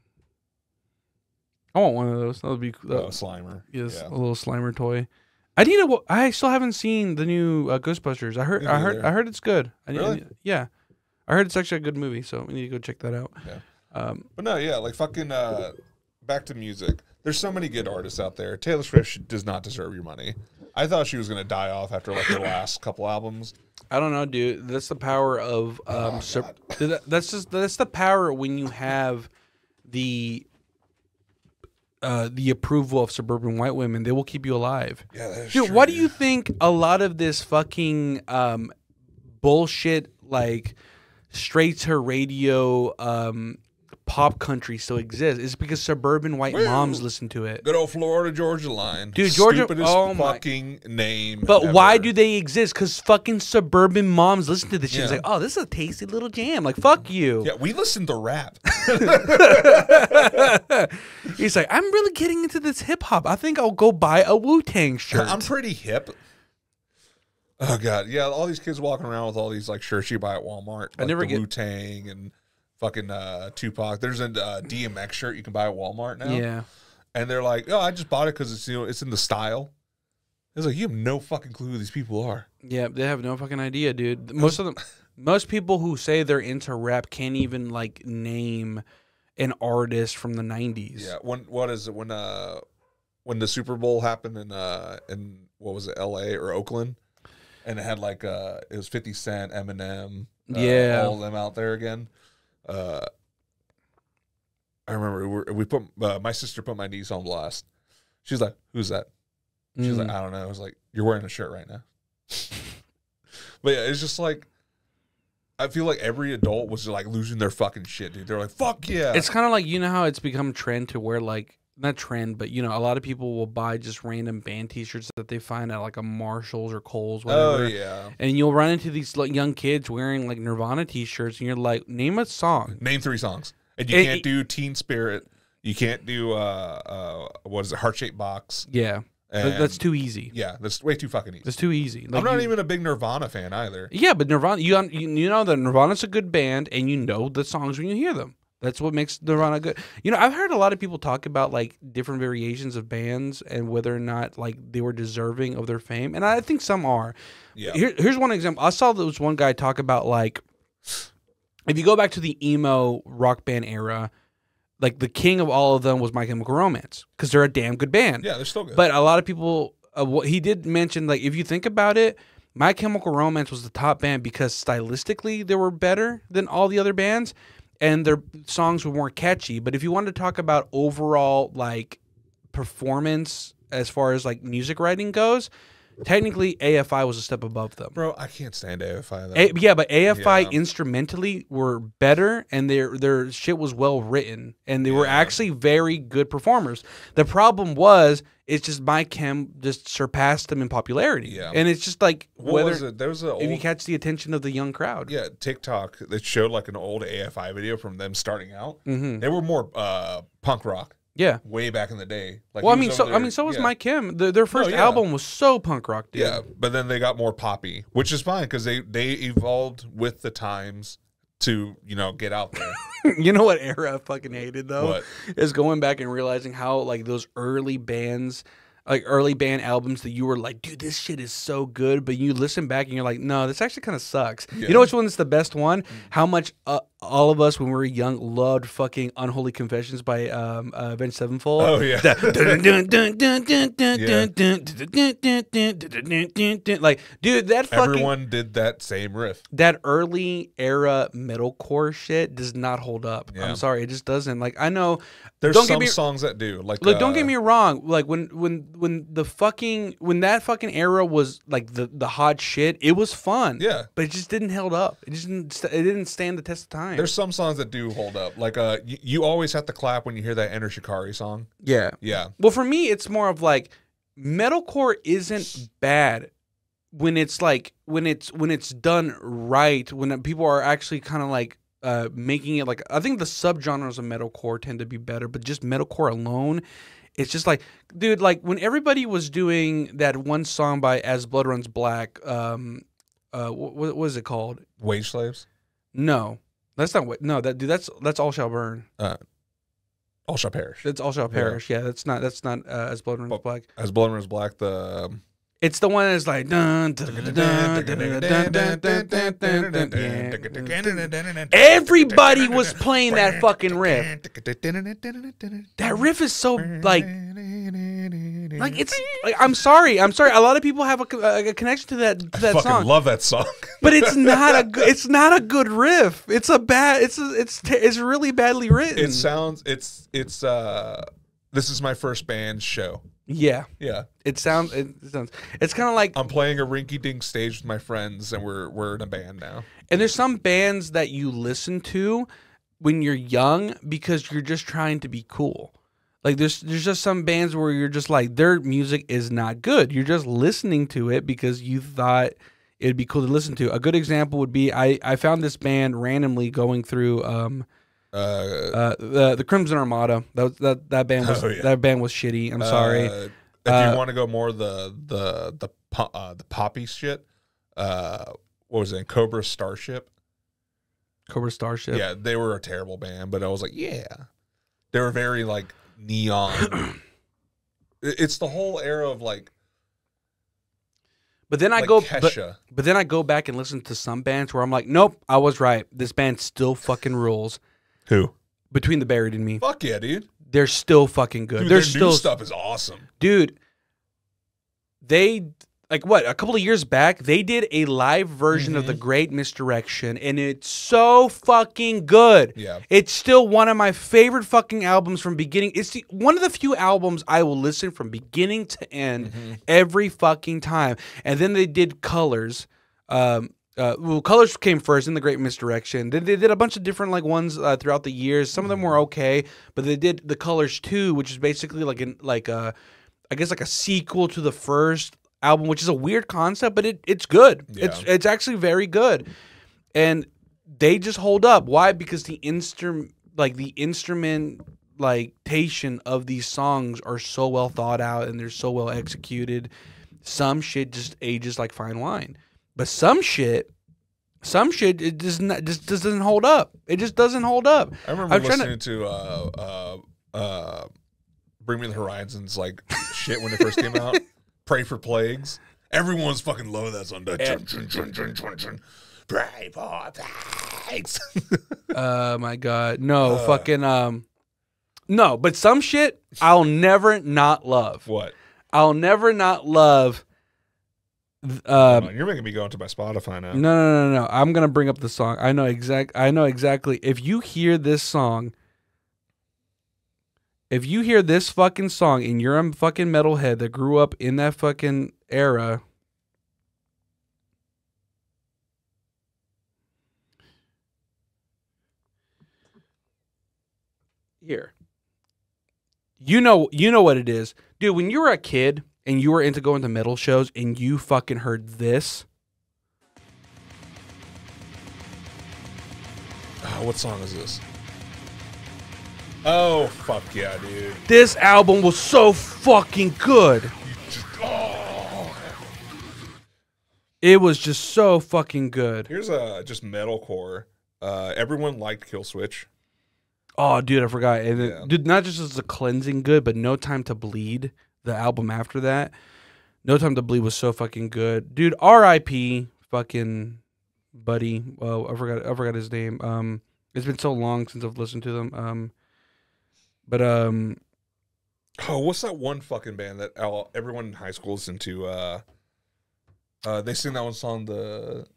I want one of those. That would be cool.
Oh, Slimer.
Yes,
Yeah.
a little Slimer toy. I need to. I still haven't seen the new uh, Ghostbusters. I heard.
Me
I heard.
neither.
I heard it's good. I need, I
Really?
need- yeah, I heard it's actually a good movie. So we need to go check that out.
Yeah.
Um,
But no, yeah, like fucking. Uh, back to music. There's so many good artists out there. Taylor Swift does not deserve your money. I thought she was gonna die off after like her last couple albums.
I don't know, dude. That's the power of um.
Oh,
sur- dude, that- that's just that's the power when you have the. Uh, the approval of suburban white women, they will keep you alive.
Yeah, that's
Dude,
true.
why do you think a lot of this fucking um, bullshit, like straight to radio um, pop country still exists? It's because suburban white
Well,
moms listen to it.
Good old Florida Georgia line,
Dude, Georgia-
Stupidest
oh my-
fucking name.
But
ever.
why do they exist? Because fucking suburban moms listen to this shit. It's
Yeah.
like, oh, this is a tasty little jam. Like, fuck you.
Yeah, we listen to rap.
He's like, I'm really getting into this hip hop. I think I'll go buy a Wu Tang shirt.
I'm pretty hip. Oh god, yeah, all these kids walking around with all these like shirts you buy at Walmart. Like
I never
the
get-
Wu Tang and fucking uh, Tupac. There's a uh, D M X shirt you can buy at Walmart now.
yeah.
And they're like, oh, I just bought it because it's you know it's in the style. It's like you have no fucking clue who these people are.
Yeah, they have no fucking idea, dude. Most of them, most people who say they're into rap can't even like name an artist from the nineties.
Yeah, when what is it when uh when the Super Bowl happened in uh in what was it L A or Oakland, and it had like uh it was fifty Cent, Eminem, uh,
Yeah.
all of them out there again. Uh, I remember we, were, we put uh, my sister put my niece on blast. She's like, "Who's that?" She's
Mm.
like, "I don't know." I was like, "You're wearing a shirt right now." But yeah, it's just like I feel like every adult was like losing their fucking shit, dude. They're like, "Fuck yeah!"
It's kind of like, you know how it's become trend to wear like, not trend, but you know, a lot of people will buy just random band T-shirts that they find at like a Marshalls or Kohl's, whatever.
oh yeah.
And you'll run into these like, young kids wearing like Nirvana T-shirts, and you're like, name a song.
Name three songs, and you
It-
can't
it-
do Teen Spirit. You can't do uh uh what is it, Heart Shaped Box.
Yeah, Th-
And
that's too easy.
yeah, that's way too fucking easy.
That's too easy. Like,
I'm not
you-
even a big Nirvana fan either.
Yeah, but Nirvana, you you you know that Nirvana's a good band, and you know the songs when you hear them. That's what makes Nirvana good. You know, I've heard a lot of people talk about like different variations of bands and whether or not like they were deserving of their fame, and I think some are.
Yeah.
Here, here's one example. I saw there was one guy talk about like if you go back to the emo rock band era, like the king of all of them was My Chemical Romance because they're a damn good band.
Yeah, they're still good.
But a lot of people, uh, what he did mention, like if you think about it, My Chemical Romance was the top band because stylistically they were better than all the other bands, and their songs were more catchy. But if you wanted to talk about overall like performance as far as like music writing goes, technically A F I was a step above them.
Bro, I can't stand A F I though.
A, yeah, but A F I
Yeah.
instrumentally were better, and their their shit was well written, and they were
Yeah.
actually very good performers. The problem was, it's just My Chem just surpassed them in popularity.
Yeah.
And it's just like
What
whether
was it? There was a
if you
old,
catch the attention of the young crowd.
yeah, TikTok that showed like an old A F I video from them starting out.
Mm-hmm.
They were more uh, punk rock
Yeah.
way back in the day. Like
Well, I
he
mean,
was
so
over
I
there-
mean, so was
yeah.
My Chem. The, their first
yeah.
album was so punk rock, dude.
Yeah, but then they got more poppy, which is fine because they they evolved with the times to you know get out there.
You know what era I fucking hated though?
What?
Is going back and realizing how like those early bands, like early band albums that you were like, dude, this shit is so good, but you listen back and you're like, no, this actually kind of sucks.
Yeah.
You know which one's the best one? How much uh, all of us when we were young loved fucking Unholy Confessions by um, uh, Avenged Sevenfold.
Oh yeah,
Like, dude, that fucking
everyone did that same riff.
that early era metalcore shit does not hold up.
Yeah.
I'm sorry, it just doesn't. Like, I know.
There's
don't
some
get me,
songs that do. Like,
look, don't
uh,
get me wrong. Like when when when the fucking when that fucking era was like the the hot shit, it was fun.
Yeah.
but it just didn't held up. It just didn't. st- It didn't stand the test of time.
There's some songs that do hold up. Like, uh, you, you always have to clap when you hear that Enter Shikari song.
yeah.
Yeah,
Well, for me, it's more of like metalcore isn't bad when it's like when it's when it's done right. When people are actually kind of like uh, making it like I think the subgenres of metalcore tend to be better, but just metalcore alone, it's just like, dude, like when everybody was doing that one song by As Blood Runs Black, um, uh, what, what was it called?
Wage Slaves.
No, that's not what. No, that dude, that's that's All Shall Burn.
Uh, All Shall Perish.
That's All Shall
Yeah.
Perish. Yeah, that's not that's not uh, As Blood Runs
Well,
Black.
As Blood Runs Black, the um,
It's the one that's like dun, dun, dun, dun, dun, dun, dun, dun, dun, dun, dun, dun. Everybody was playing that fucking riff. That riff is so like like it's like I'm sorry, I'm sorry. A lot of people have a, a, a connection to that to
I
that
fucking
song,
love that song.
but it's not a good. It's not a good riff. It's a bad. It's a, it's te- it's really badly written.
It sounds. It's it's. uh This is my first band show.
yeah.
Yeah,
It sounds. It sounds. It's kind of like.
I'm playing a rinky-dink stage with my friends, and we're we're in a band now.
And there's some bands that you listen to when you're young because you're just trying to be cool. Like there's there's just some bands where you're just like their music is not good. You're just listening to it because you thought it'd be cool to listen to. A good example would be I, I found this band randomly going through um
Uh,
uh the the Crimson Armada. That was, that that band was
Oh, yeah.
that band was shitty. I'm sorry.
Uh, if
Uh,
you want to go more the the the po- uh, the poppy shit, uh, what was it? Cobra Starship.
Cobra Starship.
Yeah, they were a terrible band, but I was like, yeah, they were very like neon. It- it's the whole era of like,
But then I
like
go but,
Kesha.
but then I go back and listen to some bands where I'm like, nope, I was right. This band still fucking rules.
Who?
Between the Buried and Me,
Fuck yeah, dude.
they're still fucking good.
Dude,
they're
their
still
new stuff is awesome.
dude. They like what a couple of years back they did a live version of The Great Misdirection, and it's so fucking good.
Yeah.
It's still one of my favorite fucking albums from beginning. It's the, one of the few albums I will listen from beginning to end every fucking time. And then they did Colors. Um, uh, well, Colors came first in The Great Misdirection. They, they did a bunch of different like ones uh, throughout the years. Some of them were okay, but they did The Colors two, which is basically like an like a, I guess like a sequel to the first album, which is a weird concept, but it it's good.
Yeah.
It's it's actually very good, and they just hold up. Why? Because the instrument, like the instrument, like tation of these songs are so well thought out and they're so well executed. Some shit just ages like fine wine, but some shit some shit it does not just doesn't hold up. It just doesn't hold up.
I remember
I'm trying
listening to, to uh, uh, uh, Bring Me the Horizons like shit when it first came out. Pray for Plagues. Everyone's fucking low that song.
Yeah.
Chun, chun, chun, chun, chun. Pray for Plagues.
Oh my god, no
Uh.
fucking um, no. But some shit I'll never not love.
What?
I'll never not love.
Hold
Um,
on, you're making me go into my Spotify now.
no, no, no, no. I'm gonna bring up the song. I know exact. I know exactly. If you hear this song, if you hear this fucking song, and you're a fucking metalhead that grew up in that fucking era. Here. You know you know what it is. Dude, when you were a kid and you were into going to metal shows and you fucking heard this.
Oh, what song is this? Oh, fuck yeah, dude.
This album was so fucking good.
Oh.
It was just so fucking good.
Here's a just metalcore. Uh, everyone liked Kill Switch.
Oh, dude, I forgot. And it-
Yeah.
dude, not just as a cleansing good, but No Time to Bleed, the album after that. No Time to Bleed was so fucking good. Dude, R I P fucking buddy. Well, I forgot I forgot his name. Um it's been so long since I've listened to them. Um but um
Oh, what's that one fucking band that all, everyone in high school listened to? Uh, uh, they sing that one song, the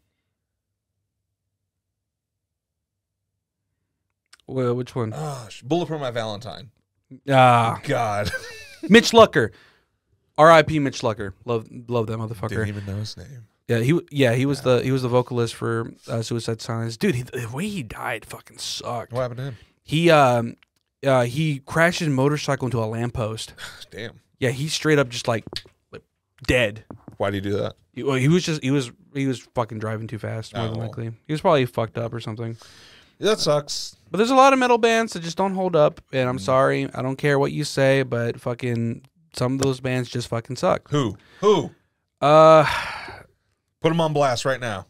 well, which one?
oh, sh- Bullet for My Valentine.
Ah,
God.
Mitch Lucker. R I P Mitch Lucker. Love love that motherfucker.
Didn't even know his name.
Yeah, he yeah, he was the he was the vocalist for uh, Suicide Silence. Dude, he, the way he died fucking sucked.
What happened to him?
He um uh he crashed his motorcycle into a lamppost.
Damn.
Yeah, he straight up just like, like dead.
Why do you do that?
He, well, he was just he was he was fucking driving too fast, more than
Oh.
likely. He was probably fucked up or something.
That sucks.
But there's a lot of metal bands that just don't hold up, and
Mm.
I'm sorry. I don't care what you say, but fucking some of those bands just fucking suck.
Who? Who?
Uh
Put him on blast right now.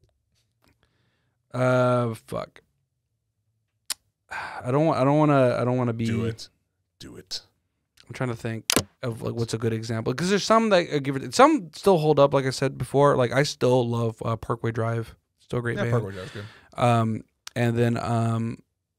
uh fuck. I don't want I don't want to I don't want to be
Do it. Do it.
I'm trying to think of like what's a good example, because there's some that uh, give it some still hold up, like I said before. Like I still love uh, Parkway Drive, still a great
Yeah,
band.
Parkway Drive's good.
Um, and then um,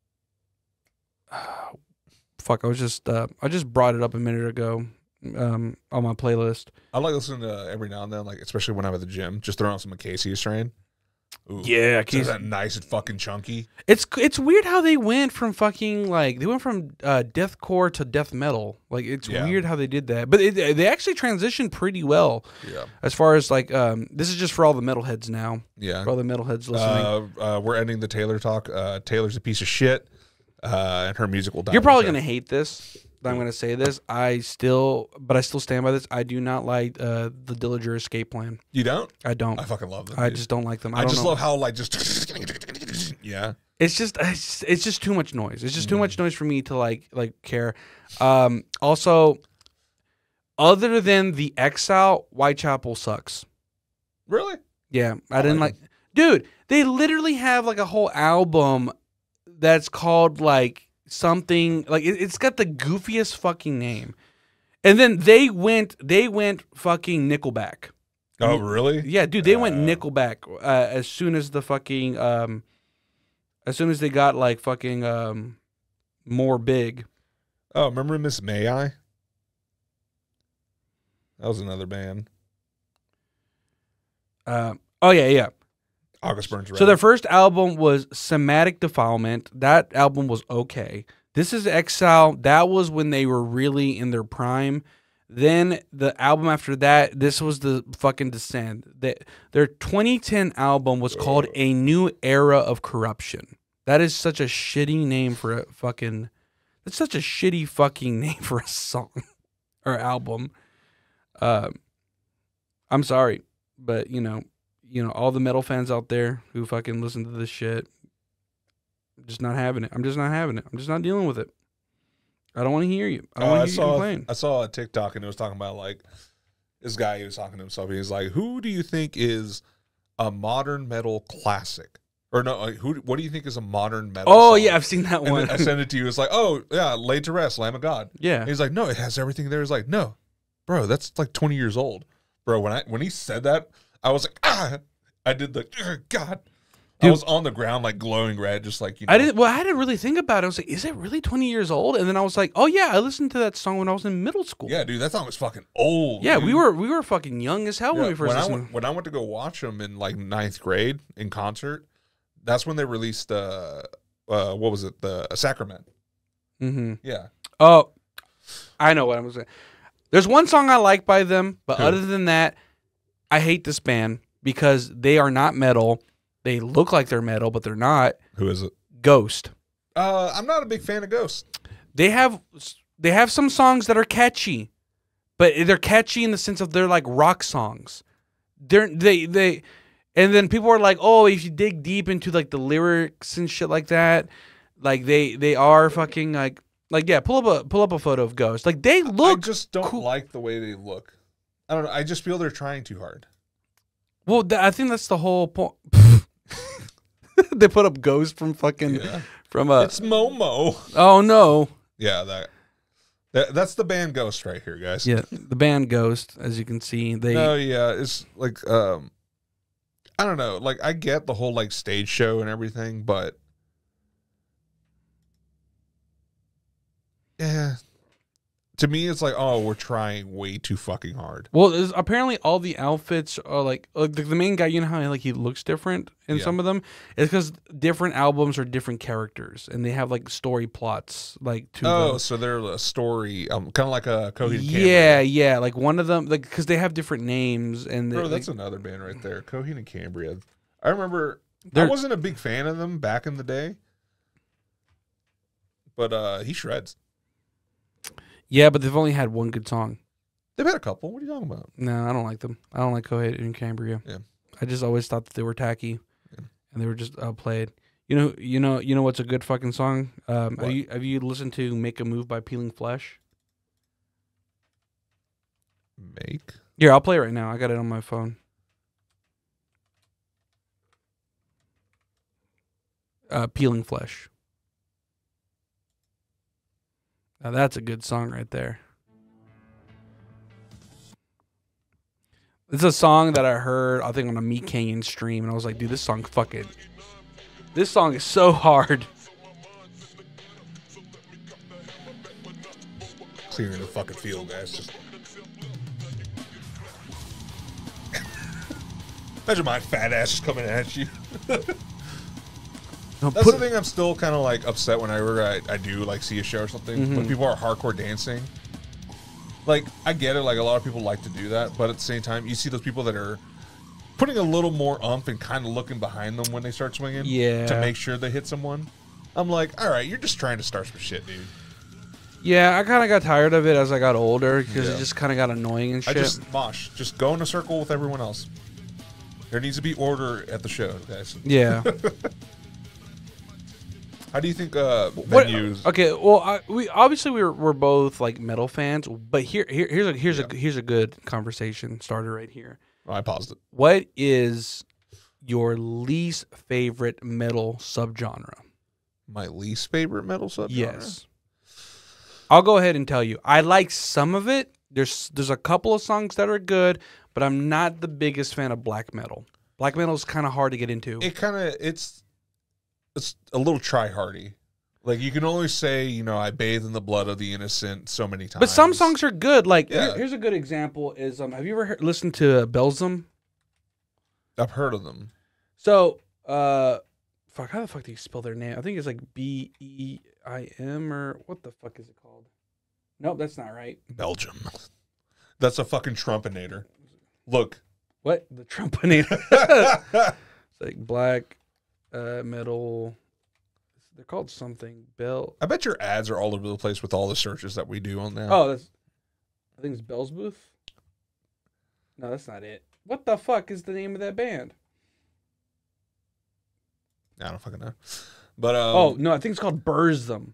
fuck, I was just uh, I just brought it up a minute ago, um, on my playlist.
I like listening to every now and then, like especially when I'm at the gym, just throwing on some Acacia Strain. Ooh.
Yeah,
Is that nice and fucking chunky?
it's it's weird how they went from fucking like they went from uh, deathcore to death metal. Like it's
Yeah.
weird how they did that, but it, they actually transitioned pretty well
Yeah.
as far as like um, this is just for all the metalheads now.
Yeah.
For all the metalheads listening.
Uh, uh, we're ending the Taylor talk. Uh, Taylor's a piece of shit, uh, and her music will die.
You're probably
with her.
gonna hate this. That I'm gonna say this. I still, but I still stand by this. I do not like uh, the Dillinger Escape Plan.
You don't?
I don't.
I fucking love them.
I
dude.
just don't like them. I,
I
don't
just
know.
love how like just yeah.
It's just, it's just it's just too much noise. It's just
Mm.
too much noise for me to like like care. Um, also, other than the Exile, Whitechapel sucks.
Really?
Yeah, I,
I
didn't
like
like. Dude, they literally have like a whole album that's called like something like it, it's got the goofiest fucking name, and then they went they went fucking Nickelback.
Oh, really?
Yeah, dude, they went
Uh.
Nickelback uh, as soon as the fucking um, as soon as they got like fucking um, more big.
Oh, remember Miss May I? That was another band.
Uh, oh yeah, yeah.
August Burns Red.
So their first album was Somatic Defilement. That album was okay. This is Exile. That was when they were really in their prime. Then the album after that, this was the fucking Descend. They, their twenty ten album was called A New Era of Corruption. That is such a shitty name for a fucking... That's such a shitty fucking name for a song or album. Uh, I'm sorry, but you know, you know, all the metal fans out there who fucking listen to this shit, I'm just not having it. I'm just not having it. I'm just not dealing with it. I don't want to hear you. I don't
Uh, I
want to hear you
saw
complain.
I saw a TikTok and it was talking about like this guy. He was talking to himself. He was like, "Who do you think is a modern metal classic. Or no, like, who? What do you think is a modern metal?
Oh
song?
yeah, I've seen that
And
one.
then I sent it to you. It's like, oh yeah, Laid to Rest, Lamb of God.
Yeah.
And he's like, no, it has everything there. He's like, no, bro, that's like twenty years old, bro. When I when he said that, I was like, ah, I did the "Ugh, God.
Dude.
I was on the ground like glowing red, just like you know.
I didn't. Well, I had to really think about it. I was like, "Is it really twenty years old?" And then I was like, "Oh yeah, I listened to that song when I was in middle school."
Yeah, dude, that song was fucking old.
Yeah,
dude.
we were we were fucking young as hell
Yeah,
when we first
when I
listened.
went when I went to go watch them in like ninth grade in concert. That's when they released uh, uh what was it the uh, Sacrament.
Mm-hmm.
Yeah.
Oh, I know what I'm saying. There's one song I like by them, but
Who?
other than that, I hate this band because they are not metal. They look like they're metal, but they're not.
Who is it?
Ghost.
Uh, I'm not a big fan of Ghost.
They have they have some songs that are catchy, but they're catchy in the sense of they're like rock songs. They're they they, and then people are like, oh, if you dig deep into like the lyrics and shit like that, like they they are fucking like like yeah. Pull up a pull up a photo of Ghost. Like they look.
I just don't
cool.
like the way they look. I don't know. I just feel they're trying too hard.
Well, th- I think that's the whole point. They put up Ghost from fucking
Yeah.
from a.
It's Momo.
Oh no.
Yeah, that, that that's the band Ghost right here, guys.
Yeah, the band Ghost, as you can see, they.
No, yeah, it's like um, I don't know. Like I get the whole like stage show and everything, but yeah, to me it's like, oh, we're trying way too fucking hard.
Well, it's- apparently all the outfits are like like the, the main guy. You know how like he looks different in
Yeah.
some of them. It's because different albums are different characters, and they have like story plots like to.
Oh,
them.
so they're a story, um, kind of like a Coheed and
Yeah,
Cambria.
yeah. Like one of them, like because they have different names, and they,
Bro, that's
like,
another band right there, Coheed and Cambria. I remember I
They're-
wasn't a big fan of them back in the day, but uh, he shreds.
yeah, but they've only had one good song.
They've had a couple. What are you talking about?
No, I don't like them. I don't like Coheed and Cambria.
Yeah.
I just always thought that they were tacky,
Yeah.
and they were just outplayed. You know, you know, you know what's a good fucking song? Um,
What?
have you have you listened to "Make a Move" by Peeling Flesh?
Make.
Here, I'll play it right now. I got it on my phone. Uh, Peeling Flesh. Now that's a good song right there. It's a song that I heard, I think, on a Meat Canyon stream, and I was like, dude, this song fucking... This song is so hard.
Clearing the fucking field, guys. Just imagine my fat ass just coming at you.
No,
That's
put-
the thing. I'm still kind of like upset whenever I, I do like see a show or something
Mm-hmm.
when people are hardcore dancing. Like I get it. Like a lot of people like to do that, but at the same time, you see those people that are putting a little more umph and kind of looking behind them when they start swinging,
Yeah.
to make sure they hit someone. I'm like, all right, you're just trying to start some shit, dude.
Yeah, I kind of got tired of it as I got older because
Yeah.
it just kind of got annoying and
I
shit.
just mosh, just go in a circle with everyone else. There needs to be order at the show, guys.
Yeah.
How do you think uh,
What-
venues?
Okay, well, I, we obviously we're we're both like metal fans, but here, here here's a here's a here's a good conversation starter right here.
Oh, I paused it.
What is your least favorite metal subgenre?
My least favorite metal subgenre.
Yes. I'll go ahead and tell you. I like some of it. There's there's a couple of songs that are good, but I'm not the biggest fan of black metal. Black metal is kind of hard to get into.
It kind of it's it's a little try-hardy. Like you can only say, you know, I bathe in the blood of the innocent so many times.
but some songs are good. Like
Yeah.
here- here's a good example: is um, have you ever heard, listened to uh, Belzum?
I've heard of them.
So, uh, fuck, how the fuck do you spell their name? I think it's like B E I M or what the fuck is it called? Nope, that's not right.
Belgium. That's a fucking Trumpinator. Look.
What? The Trumpinator. It's like black uh, metal. They're called something. Bell.
I bet your ads are all over the place with all the searches that we do on there.
Oh, that's. I think it's Bell's Booth. No, that's not it. What the fuck is the name of that band?
I don't fucking know. But um,
oh no, I think it's called Burzum.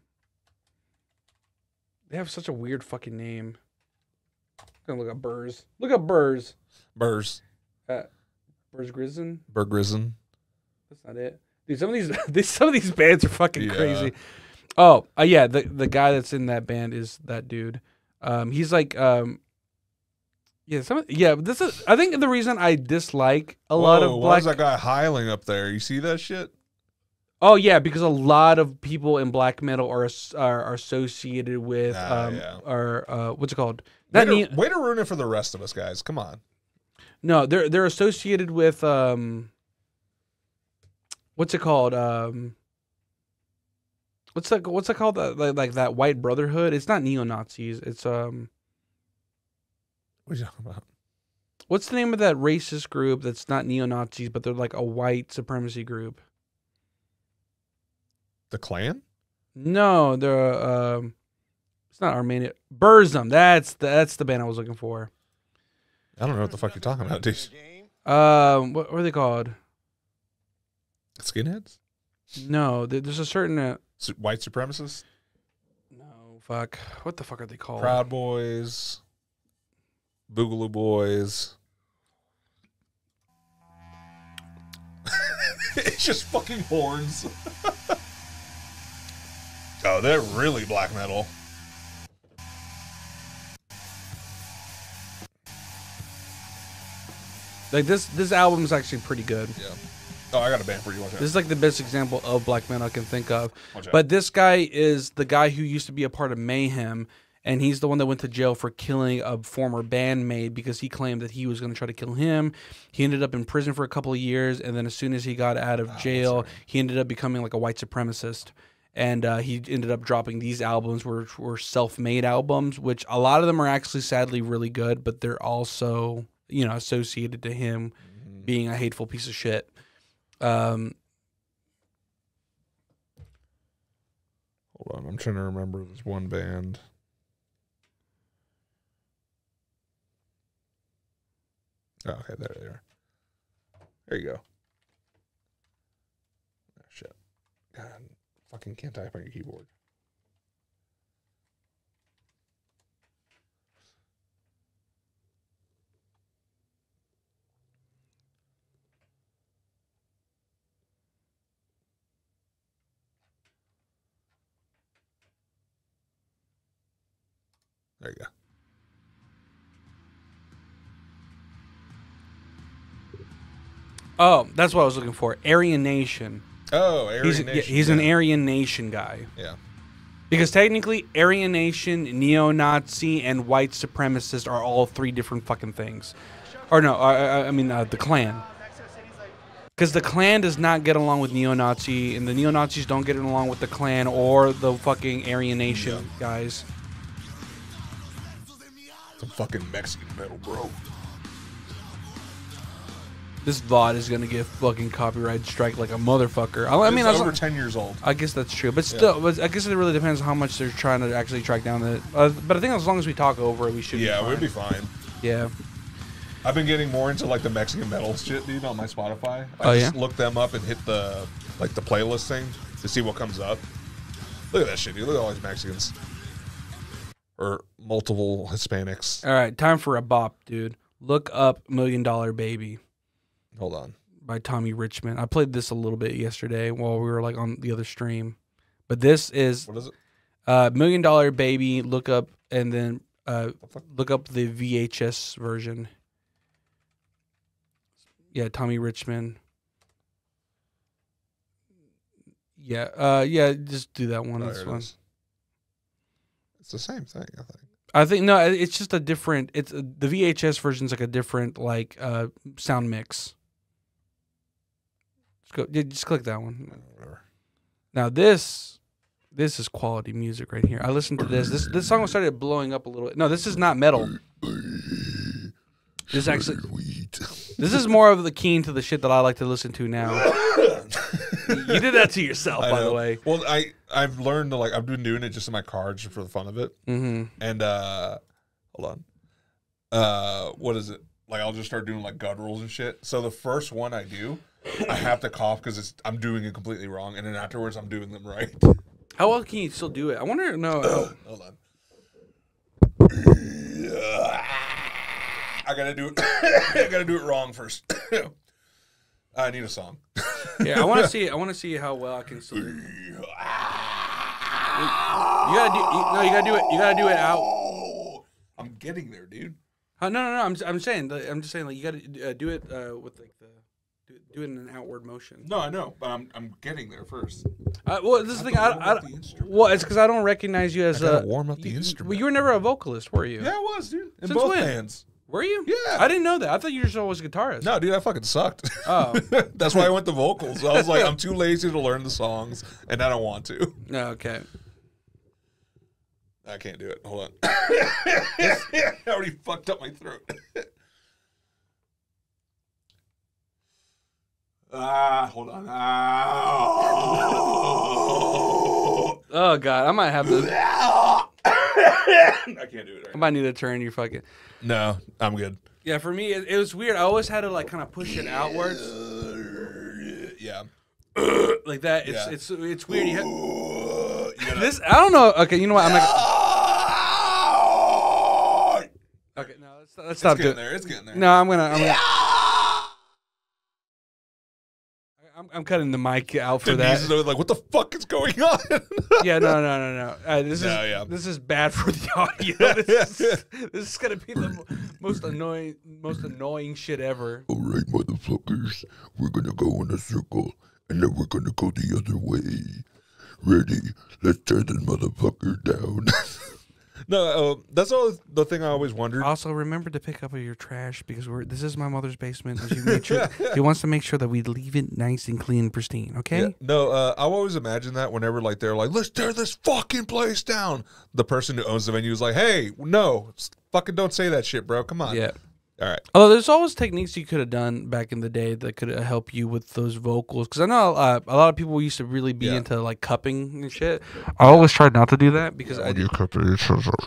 They have such a weird fucking name. I'm gonna look up Burrs. Look up Burrs.
Burrs.
Uh, Berggrizen?
Berggrizen.
That's not it. Dude, some of these, these some of these bands are fucking
Yeah.
crazy. Oh, uh, yeah, the the guy that's in that band is that dude. Um, he's like, um, yeah, some, yeah. This is, I think, the reason I dislike a lot
Whoa,
of
why
black.
is that guy hiling up there? You see that shit?
Oh yeah, because a lot of people in black metal are as- are, are associated with
Ah,
um,
yeah.
or uh, what's it called?
Way
Not
to,
ne-
way to ruin it for the rest of us, guys. Come on.
no, they're they're associated with um, what's it called? Um, what's that? What's it called? That like, like that white brotherhood? It's not neo Nazis. It's um,
What are you talking about?
what's the name of that racist group that's not neo Nazis, but they're like a white supremacy group?
The Klan?
No, they're um, it's not Armenian. Burzum. That's the, that's the band I was looking for.
I don't know what the fuck you're talking about, dude.
Um, what, what are they called?
Skinheads?
No, there- there's a certain. Uh,
Su- White supremacists?
no, fuck. What the fuck are they called?
Proud Boys? Boogaloo Boys? It's just fucking horns. Oh, they're really black metal.
Like this, this album is actually pretty good.
Yeah. Oh, I got a band for you. Watch out.
This is like the best example of black metal I can think of.
Watch out.
But this guy is the guy who used to be a part of Mayhem, and he's the one that went to jail for killing a former bandmate because he claimed that he was going to try to kill him. He ended up in prison for a couple of years, and then as soon as he got out of jail, he ended up becoming like a white supremacist. And uh, he ended up dropping these albums, which were self-made albums, which a lot of them are actually sadly really good, but they're also, you know, associated to him being a hateful piece of shit. Um,
Hold on, I'm trying to remember this one band. Oh, okay, there they are. There you go. Oh, shit. God, fucking can't type on your keyboard. There you go.
oh, that's what I was looking for. Aryan Nation.
Oh, Aryan
He's,
Nation.
yeah, he's
yeah.
an Aryan Nation guy.
Yeah.
Because technically, Aryan Nation, neo-Nazi, and white supremacist are all three different fucking things. Or no, I, I, I mean uh, the Klan. Because the Klan does not get along with neo-Nazi, and the neo-Nazis don't get along with the Klan or the fucking Aryan Nation
Yeah.
guys.
Some fucking Mexican metal, bro.
This V O D is gonna get fucking copyright strike like a motherfucker. I, I mean,
it's
I, was,
over ten years old.
I guess that's true, but still, but I guess it really depends on how much they're trying to actually track down the. Uh, but I think as long as we talk over it, we should.
Yeah,
be fine.
we'd be fine.
Yeah.
I've been getting more into like the Mexican metal shit, dude, on my Spotify. I
Oh,
just
yeah?
look them up and hit the like the playlist thing to see what comes up. Look at that shit, dude. Look at all these Mexicans. Or multiple Hispanics.
All right, time for a bop, dude. Look up Million Dollar Baby
Hold on.
by Tommy Richmond. I played this a little bit yesterday while we were like on the other stream. But this is
What is it?
uh, Million Dollar Baby. Look up and then uh,
The fuck?
look up the V H S version. Yeah, Tommy Richmond. Yeah, uh, yeah, just do that one.
Oh,
this
here it
one.
is. It's the same thing, I think.
I think no, it's just a different. It's uh, the V H S version's like a different like uh, sound mix. Just go, yeah, just click that one.
Whatever.
Now this, this is quality music right here. I listened to this. This this song started blowing up a little. No, this is not metal. This is actually. This is more of the keen to the shit that I like to listen to now. You did that to yourself,
I
by
know.
the way.
Well, I I've learned to like I've been doing it just in my car just for the fun of it.
Mm-hmm.
And uh hold on. Uh what is it? Like I'll just start doing like gutturals and shit. So the first one I do, I have to cough because it's I'm doing it completely wrong, and then afterwards I'm doing them right.
How well can you still do it? I wonder. No.
Oh, hold on. I gotta do it. I gotta do it wrong first. I need a song.
Yeah, I want to see. I want to see how well I can still. You gotta do. You, no, you gotta do it. You gotta do it out.
I'm getting there, dude.
Uh, no, no, no. I'm. I'm saying. I'm just saying. Like you gotta uh, do it uh, with like the. Do, do it in an outward motion.
No, I know, but I'm I'm getting there first.
Uh, well, this is the thing. I,
warm
I,
up the instrument.
well, it's because I don't recognize you as
I gotta
a.
warm up the
you,
instrument.
Well, you were never a vocalist, were you?
Yeah, I was, dude. In
Since
both
when?
bands.
Were you?
Yeah.
I didn't know that. I thought you were just always a guitarist.
No, dude, I fucking sucked.
Oh.
That's why I went to vocals. I was like, I'm too lazy to learn the songs, and I don't want to.
No. Okay.
I can't do it. Hold on. I already fucked up my throat. Ah, hold on. Ah.
Oh God, I might have to.
I can't do it. Right
I might need to turn your fucking.
No, I'm good.
Yeah, for me, it, it was weird. I always had to like kind of push it outwards,
Yeah.
like that. It's
Yeah.
it's it's weird. You have,
You gotta-
this I don't know. Okay, you know what? I'm like. Okay, no, let's, let's
It's
stop
getting
doing.
there. It's getting there.
No, I'm gonna. I'm, gonna I'm, I'm cutting the mic out for
Denise
that.
is like, what the fuck is going on?
Yeah, no, no, no, no. Uh, this
No,
is
yeah.
this is bad for the audio. This is, this is gonna be the mo- most annoying, most annoying shit ever.
All right, motherfuckers, we're gonna go in a circle, and then we're gonna go the other way. Ready? Let's tear this motherfucker down.
No, uh, that's all the thing I always wondered.
Also, remember to pick up your trash because we're this is my mother's basement. And she, made sure, she wants to make sure that we leave it nice and clean, and pristine. Okay.
Yeah, no, uh, I always imagine that whenever like they're like, let's tear this fucking place down. The person who owns the venue is like, hey, no, s- fucking don't say that shit, bro. Come on.
Yeah.
All right.
Although there's always techniques you could have done back in the day that could help you with those vocals. Because I know uh, a lot of people used to really be
Yeah.
into like cupping and shit. I always tried not to do that because I
You cut it.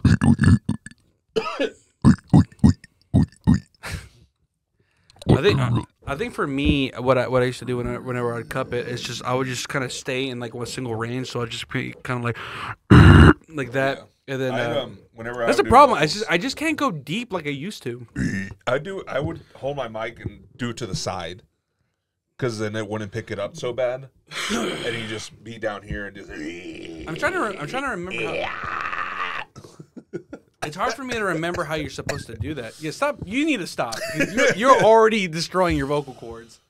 I think I, I think for me, what I what I used to do when I, whenever I'd cup it, it's just I would just kind of stay in like one single range, so I just kind of like like that, and then
I,
uh,
um, whenever I
that's
would
the
do
problem. I
vocals,
just I just can't go deep like I used to.
I do. I would hold my mic and do it to the side, because then it wouldn't pick it up so bad, and you just be down here and just.
I'm trying to re- I'm trying to remember. How, it's hard for me to remember how you're supposed to do that. Yeah, stop. You need to stop. You're, you're already destroying your vocal cords.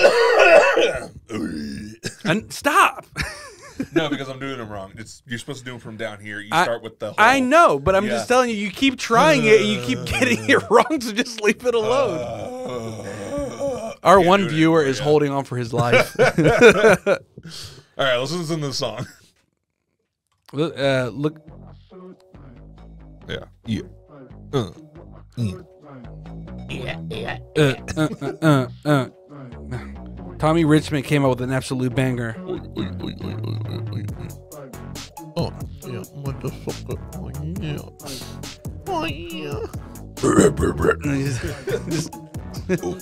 And stop.
No, because I'm doing them wrong. It's you're supposed to do them from down here. You
I-
start with the. Whole,
I know, but I'm
Yeah.
just telling you. You keep trying it, and you keep getting it wrong. So just leave it alone.
Uh,
Our
can't
one
do it
viewer
anymore,
is
yeah.
holding on for his life.
All right, let's listen to the song.
uh, look,
Yeah. Yeah. Uh.
uh, uh, uh, uh, uh. Tommy Richmond came up with an absolute banger.
Oh, yeah, motherfucker. Oh, yeah. Oh, yeah.
Just-
Oh,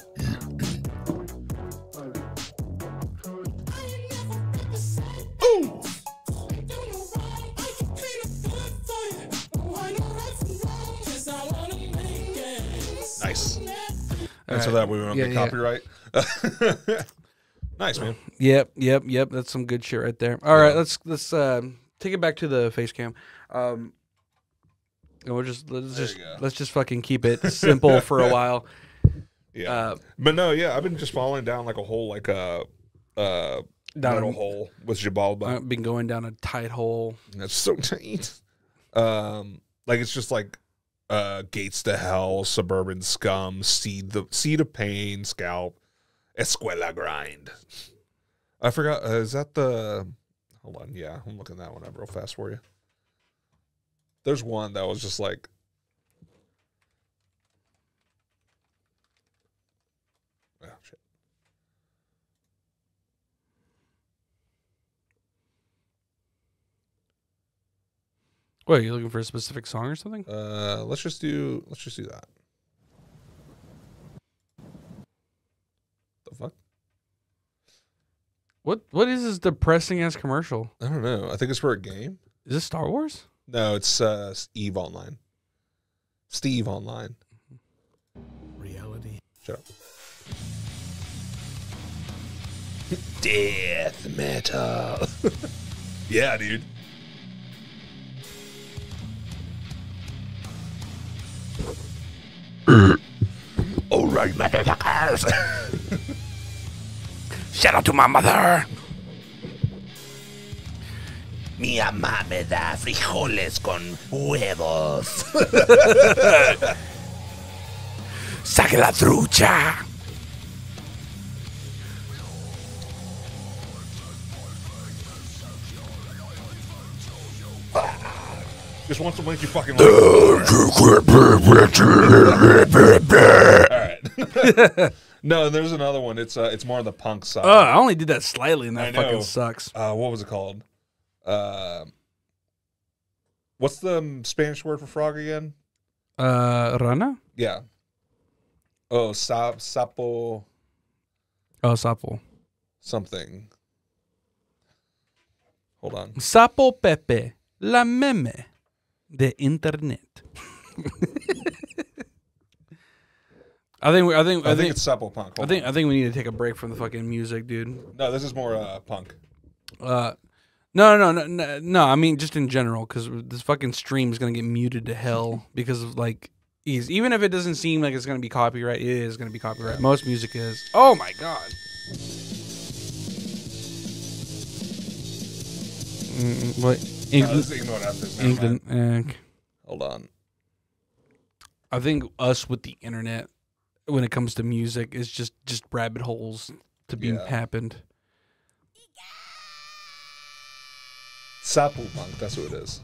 Nice. And
All
so
right.
that we won't
Yeah,
get
yeah.
copyright. Nice, man.
Yep, yep, yep. That's some good shit right there. All right, let's let's uh, take it back to the face cam. Um, and we'll just let's
There
just
you go.
let's just fucking keep it simple for a while.
Yeah.
Uh,
but no, yeah, I've been just falling down like a hole, like a uh,
Down
metal
a-
hole with Jabalba.
I've been going down a tight hole.
That's so tight. Um, like it's just like uh, Gates to Hell, Suburban Scum, Seed the Seed of Pain, Scalp, Escuela Grind. I forgot. Uh, is that the? Hold on. Yeah, I'm looking that one up real fast for you. There's one that was just like. Oh, shit.
Wait, are you looking for a specific song or something?
Uh, let's just do. Let's just do that. The fuck?
What What is this depressing ass commercial?
I don't know. I think it's for a game.
Is this Star Wars?
No, it's uh, Eve Online. Steve Online.
Reality.
Shut up. Death metal. Yeah, dude.
All right, motherfuckers.
Shout out to my mother.
Mi mamá me da frijoles con huevos.
Saque la trucha.
Just wants to make you fucking like. All right. No, there's another one. It's uh, it's more on the punk side.
Oh, I only did that slightly, and
I
that
know.
fucking sucks.
Uh, what was it called? Uh, what's the um, Spanish word for frog again?
Uh, rana?
Yeah. Oh, sa- sapo
Oh, sapo.
something. Hold on.
Sapo Pepe, la meme de internet. I think. we- I think.
I,
I
think
think.
it's sapo punk.
I
Hold
think.
on.
I think we need to take a break from the fucking music, dude.
No, this is more uh, punk.
Uh, no, no, no, no, no. I mean, just in general, because this fucking stream is gonna get muted to hell because of like, is even if it doesn't seem like it's gonna be copyright, it is gonna be copyright. Most music is. Oh my god. Mm, what?
No,
England.
this is ignored after this. Never mind.
England. Uh,
Hold on.
I think us with the internet, when it comes to music, is just just rabbit holes to be
Yeah.
happened.
Sapo punk. That's what it is.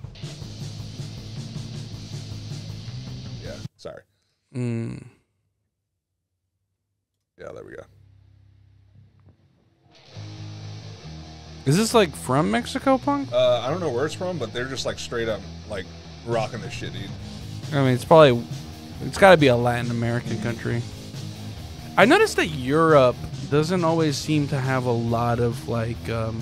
Yeah. Sorry.
Mm.
Yeah. There we go.
Is this like from Mexico, punk?
Uh, I don't know where it's from, but they're just like straight up like rocking this shit, dude.
I mean, it's probably, it's got to be a Latin American country. I noticed that Europe doesn't always seem to have a lot of like, um,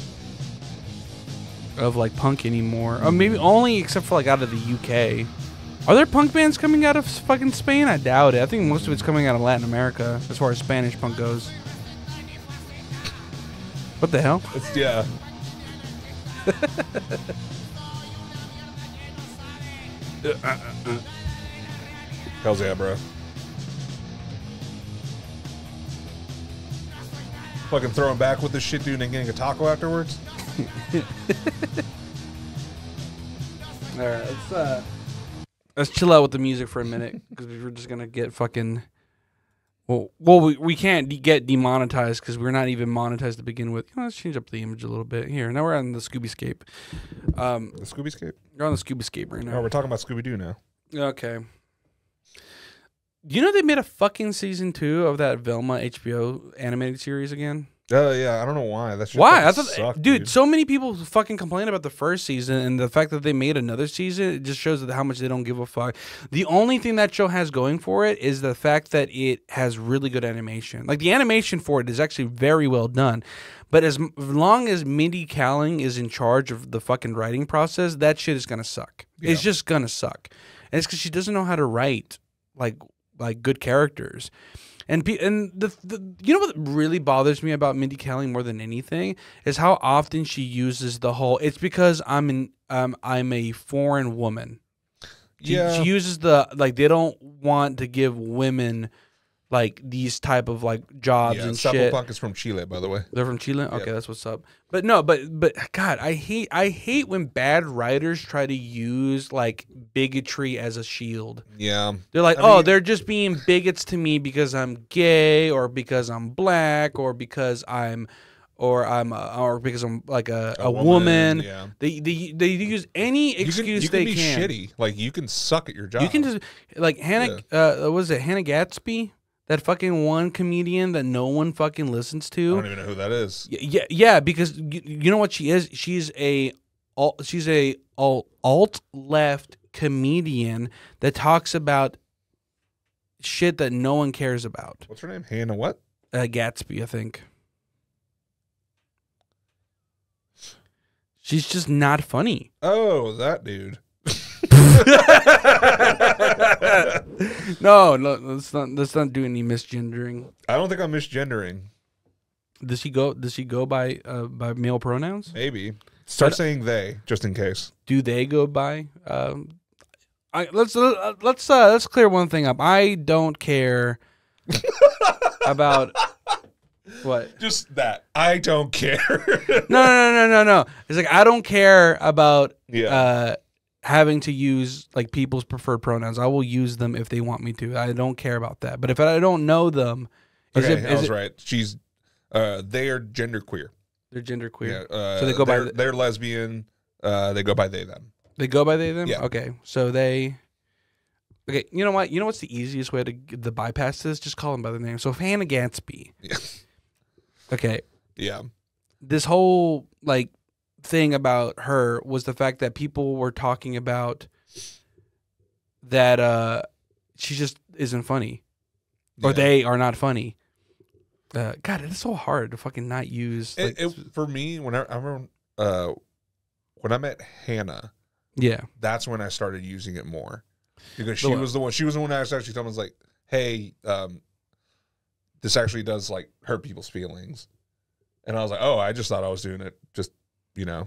of like punk anymore. Or maybe only except for like out of the U K. Are there punk bands coming out of fucking Spain? I doubt it. I think most of it's coming out of Latin America as far as Spanish punk goes. What the hell?
It's yeah. Hells yeah, bro. Fucking throwing back with this shit, dude, and getting a taco afterwards.
All right, let's uh, let's chill out with the music for a minute because we're just gonna get fucking. Well, well, we, we can't de- get demonetized because we're not even monetized to begin with. You know, let's change up the image a little bit here. Now we're on the Scooby-scape. Um,
The Scooby-Scape?
We're on the Scooby-scape right
Oh,
now.
we're talking about Scooby-Doo now.
Okay. You know they made a fucking season two of that Velma H B O animated series again?
Oh, yeah, I don't know why. That's
Why? I thought,
sucked,
dude, so many people fucking complain about the first season, and the fact that they made another season, it just shows that how much they don't give a fuck. The only thing that show has going for it is the fact that it has really good animation. Like, the animation for it is actually very well done. But as m- long as Mindy Kaling is in charge of the fucking writing process, that shit is gonna suck. It's just gonna suck. And it's because she doesn't know how to write, like, like good characters. And pe- and the, the you know what really bothers me about Mindy Kaling more than anything is how often she uses the whole it's because I'm an um I'm a foreign woman. She,
Yeah.
she uses the like they don't want to give women like these type of like jobs
Yeah,
and
Sapo
shit.
Punk is from Chile, by the way.
They're from Chile. Okay, that's what's up. But no, but but God, I hate I hate when bad writers try to use like bigotry as a shield.
Yeah.
They're like,
I
oh,
mean-
they're just being bigots to me because I'm gay, or because I'm black, or because I'm, or I'm, uh, or because I'm like a, a,
A
woman.
woman, yeah.
They, they they use any
You can,
excuse
you
they
can be
can.
shitty. Like, you can suck at your job.
You can just like Hannah. Uh, what was it Hannah Gatsby? That fucking one comedian that no one fucking listens
I
to.
don't even know who that is.
Y- Yeah, yeah, because you, you know what she is? She's a alt, she's a alt, alt left comedian that talks about shit that no one cares about.
What's her name? Hannah what?
Uh, Gatsby, I think. She's just not funny.
Oh, that dude.
no, no, let's not let's not do any misgendering.
I don't think I'm misgendering.
Does he go? Does he go by uh, by male pronouns?
Maybe start
But-
saying they just in case.
Do they go by? Um, I, let's uh, let's uh, let's clear one thing up. I don't care about what.
Just that. I don't care.
No, no, no, no, no, no. It's like I don't care about
Yeah.
uh, having to use like people's preferred pronouns. I will use them if they want me to. I don't care about that. But if I don't know them, is
okay,
it,
I
is
was
it
right. She's uh, they are genderqueer.
they're genderqueer?
Yeah. Uh,
So they go by
they're,
the-
they're lesbian. Uh, they go by they them.
They go by they them.
Yeah.
Okay, so they. Okay, you know what? You know what's the easiest way to the bypass this? Just call them by their name. So if Hannah Gatsby.
Yeah.
Okay,
Yeah.
this whole like thing about her was the fact that people were talking about that uh she just isn't funny or
Yeah.
they are not funny. Uh, God, it's so hard to fucking not use. Like,
It, it, for me, when I, I remember uh, when I met Hannah,
yeah,
that's when I started using it more because
The
she
what?
was the one. She was the one that actually told me, was like, "Hey, um, this actually does like hurt people's feelings," and I was like, "Oh, I just thought I was doing it, just you know,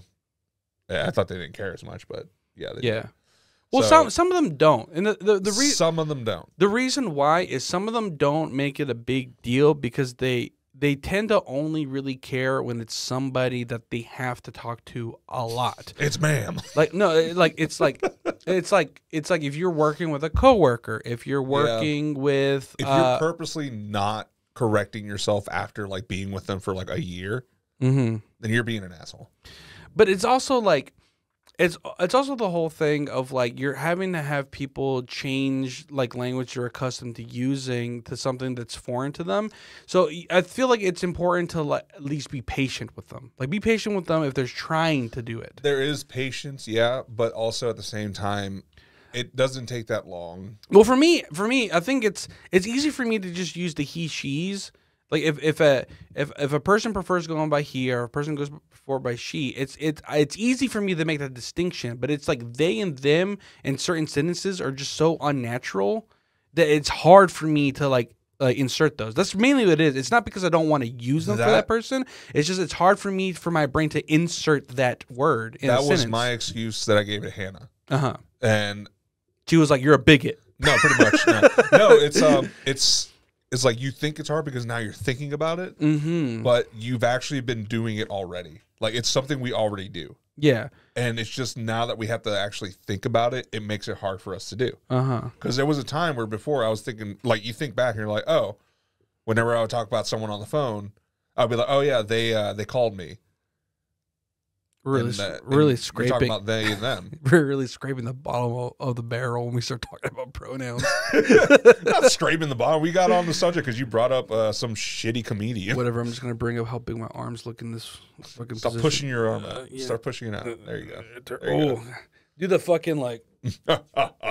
I I thought they didn't care as much, but yeah, they
yeah. Well,
So-
some some of them don't, and the the, the
do.
reason.
Some of them don't.
The reason why is some of them don't make it a big deal because they they tend to only really care when it's somebody that they have to talk to a lot.
It's ma'am.
Like no, it- like it's like it's like it's like if you're working with a coworker, if you're working with
If
uh,
you're purposely not correcting yourself after like being with them for like a year,
mhm.
then you're being an asshole.
But it's also like it's it's also the whole thing of like you're having to have people change like language you're accustomed to using to something that's foreign to them. So y- I feel like it's important to like, at least be patient with them. Like be patient with them if they're trying to do it.
There is patience, yeah, but also at the same time, it doesn't take that long.
Well, for me, for me, I think it's it's easy for me to just use the he she's. Like if if a if if a person prefers going by he or a person goes before by she, it's it's it's easy for me to make that distinction. But it's like they and them in certain sentences are just so unnatural that it's hard for me to like uh, insert those. That's mainly what it is. It's not because I don't want to use them for
That-
that person. It's just it's hard for me for my brain to insert that word in a
That was
sentence.
my excuse that I gave to Hannah,
uh huh.
and
She was like, "You're a bigot."
no, pretty much no. No, it's um, it's it's like you think it's hard because now you're thinking about it,
Mm-hmm.
but you've actually been doing it already. Like it's something we already do,
Yeah.
and it's just now that we have to actually think about it, it makes it hard for us to do.
Uh huh.
Because there was a time where before I was thinking, like you think back and you're like, oh, whenever I would talk about someone on the phone, I'd be like, oh yeah, they uh, they called me.
Really,
And, uh,
really
and You're talking
scraping.
about they and them.
We're really scraping the bottom of, of the barrel when we start talking about pronouns.
Not scraping the bottom. We got on the subject because you brought up uh, some shitty comedian.
Whatever. I'm just gonna bring up how big my arms look in this fucking
Stop
position.
pushing your arm out.
Uh, yeah.
Start pushing it out. There you go. There
Oh,
you
do the fucking like.
go.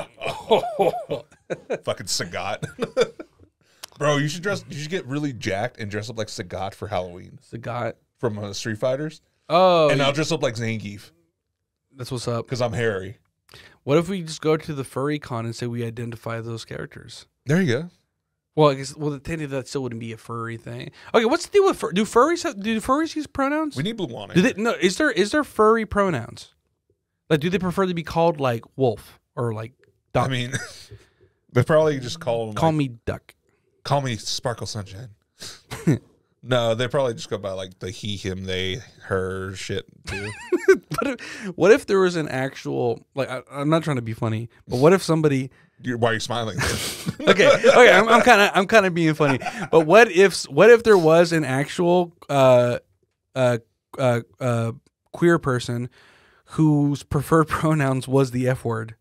Fucking Sagat. Bro, you should dress. You should get really jacked and dress up like Sagat for Halloween
Sagat.
from uh, Street Fighters,
Oh,
and I'll dress up like Zangief
that's what's up.
because I'm hairy.
What if we just go to the furry con and say we identify those characters?
There you go.
Well, I guess well, technically that still wouldn't be a furry thing. Okay, what's the deal with fur- do furries have, do furries use pronouns?
We need blue on it.
Do they no? Is there is there furry pronouns? Like, do they prefer to be called like wolf or like duck?
I mean, they probably just call them.
call
like,
me duck.
Call me Sparkle Sunshine. No, they probably just go by like the he, him, they, her shit too.
What if, what if there was an actual like? I, I'm not trying to be funny, but what if somebody?
You're, why are you smiling?
Okay, okay, I'm kind of I'm kind of being funny, but what if what if there was an actual uh, uh, uh, uh, queer person whose preferred pronouns was the F word?